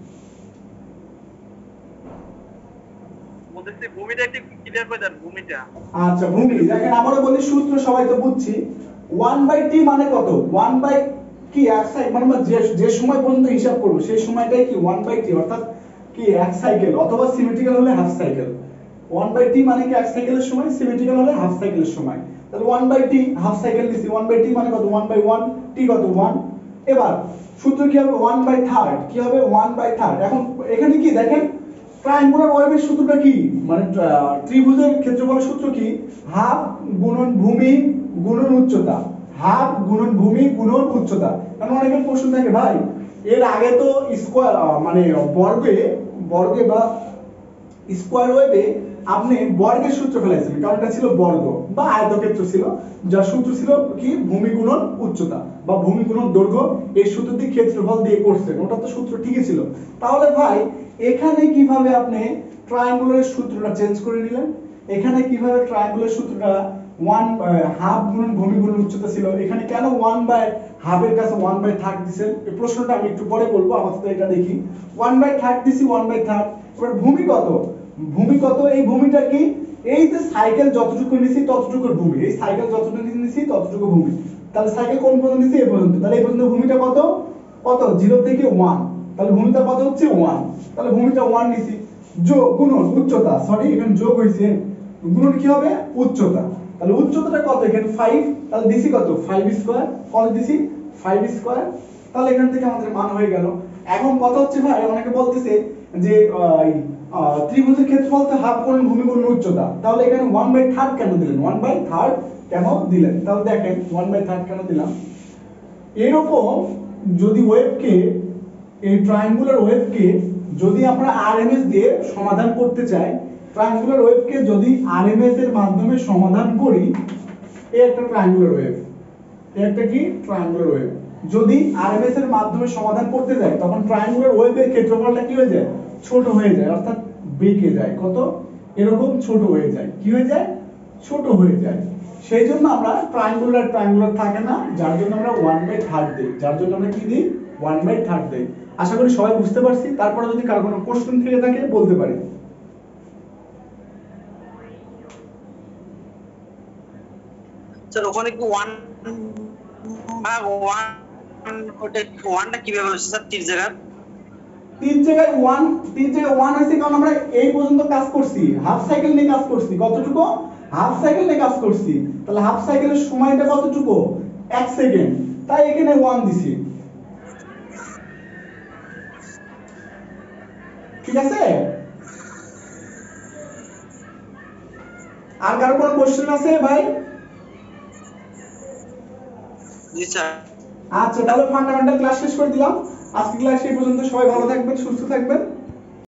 বলতেছি ভূমিটা একটু ক্লিয়ার করে দেন ভূমিটা। আচ্ছা ভূমি, দেখেন আবারও বলি, সূত্র সবাই তো বুঝছি। ওয়ান বাই টি মানে কত? ওয়ান বাই কি এক সাইকেল, মানে আমরা যে যে সময় পর্যন্ত হিসাব করব সেই সময়টাই কি ওয়ান বাই টি, অর্থাৎ কি এক সাইকেল, অথবা সিমেট্রিক্যাল হলে half cycle. One by T মানে কি এক সাইকেলের সময়, সিমেট্রিক্যাল হলে হাফ সাইকেলের সময়। তাহলে one by T half cycle দিছি, ওয়ান বাই টি মানে কত? ওয়ান বাই ওয়ান, টি কত? ওয়ান। এবার সূত্র কি হবে? One by third. কি হবে? One by third. এখন এখানে কি দেখেন, ট্রায়াঙ্গুলার ওয়েভের সূত্রটা কি, মানে ত্রিভুজের ক্ষেত্রফলের সূত্র কি? হাফ গুণন ভূমি গুণন উচ্চতা, হাফ গুণন ভূমি গুণন উচ্চতা। কারণ অনেকের প্রশ্ন থাকে ভাই, এর আগে তো স্কয়ার মানে বর্গে বর্গে বা স্কয়ার ওয়েভে আপনি বর্গের সূত্র ফেলাইছেন, কারণ এটা ছিল বর্গ বা আয়তক্ষেত্র ছিল, যার সূত্র ছিল কি? ভূমি গুণন উচ্চতা বা ভূমি গুণন দৈর্ঘ্য। এই সূত্র দিয়ে ক্ষেত্রফল দিয়ে করছেন, ওটা তো সূত্র ঠিকই ছিল। তাহলে ভাই এখানে কিভাবে আপনি ট্রায়াঙ্গুলারের সূত্রটা চেঞ্জ করে নিলেন? এখানে কিভাবে ট্রায়াঙ্গুলার সূত্রটা ওয়ান হাফ গুণন ভূমি গুণন উচ্চতা ছিল, এখানে কেন ওয়ান বাই হাফের কাছে ওয়ান বাই থার্ড দিছেন? এই প্রশ্নটা আমি একটু পরে বলবো, আপাতত এটা দেখি। ওয়ান বাই থার্ড দিছি, ওয়ান বাই থার্ড। এবার ভূমি কত? ভূমি কত? এই ভূমিটা কি? এই যে সাইকেল যতটুকু নিছি ততটুকু ভূমি, এই সাইকেল যতটুকু নিছি ততটুকু ভূমি। তাহলে সাইকেল কোন পর্যন্ত নিছি? এই পর্যন্ত। তাহলে এই পর্যন্ত ভূমিটা কত? কত? জিরো থেকে ওয়ান। তাহলে ভূমিটা কত হচ্ছে? ওয়ান। তাহলে ভূমিটা ওয়ান নিছি, যোগ গুণন উচ্চতা, সরি এখানে যোগ হইছে, গুণন কি হবে? উচ্চতা। তাহলে উচ্চতাটা কত? এখানে ফাইভ। তাহলে দিছি কত? Five square. কত দিছি? Five square. তাহলে এখান থেকে আমাদের মান হয়ে গেল। এখন কথা হচ্ছে ভাই, অনেকে বলতেছে যে ত্রিভুজের ক্ষেত্রফল তো হাফ গুণন ভূমি গুণন উচ্চতা, তাহলে এখানে ওয়ান বাই থার্ড কেন দিলেন? ওয়ান বাই থার্ড কেন দিলেন? তাহলে দেখেন ওয়ান বাই থার্ড কেন দিলাম। এরকম যদি ওয়েভকে, এই ট্রায়াঙ্গুলার ওয়েভকে যদি আমরা আরএমএস দিয়ে সমাধান করতে চাই, ট্রায়াঙ্গুলার ওয়েভকে যদি আরএমএস এর মাধ্যমে সমাধান করি, এই একটা ট্রায়াঙ্গুলার ওয়েভ, এই একটা কি? Triangular wave. যদি আরএমএস এর মাধ্যমে সমাধান করতে যাই, তখন ট্রায়াঙ্গুলার ওয়েভের ক্ষেত্রফলটা কি হয়ে যায়? ছোট হয়ে যায়, অর্থাৎ বেঁকে যায়। কত? এরকম ছোট হয়ে যায়। কি হয়ে যায়? ছোট হয়ে যায়। সেই জন্য আমরা ট্রায়াঙ্গুলার ট্রায়াঙ্গুলার থাকে না, যার জন্য আমরা ওয়ান বাই থার্ড দিই, যার জন্য আমরা কি দিই? ওয়ান বাই থার্ড দিই। আশা করি সবাই বুঝতে পারছি। তারপরে যদি কারো কোনো কোশ্চেন থেকে থাকে বলতে পারি। স্যার ওখানে কি ওয়ান ভাগ ওয়ান, ওটা ওয়ানটা কিভাবে হচ্ছে স্যার? তিন জায়গা তিন জায়গায় ওয়ান, তিন জায়গায় ওয়ান আছে কারণ আমরা এই পর্যন্ত কাজ করছি, হাফ সাইকেল নিয়ে কাজ করছি। কতটুকু? হাফ সাইকেল নিয়ে কাজ করছি। তাহলে হাফ সাইকেলের সময়টা কতটুকু? এক সেকেন্ড। তাই এখানে ওয়ান দিছি। ঠিক আছে? আর কারো কোনো কোশ্চেন আছে ভাই? জি স্যার। আচ্ছা, তাহলে ফান্ডামেন্টাল ক্লাস শেষ করে দিলাম। আজকে ক্লাস এই পর্যন্ত। সবাই ভালো থাকবেন, সুস্থ থাকবেন।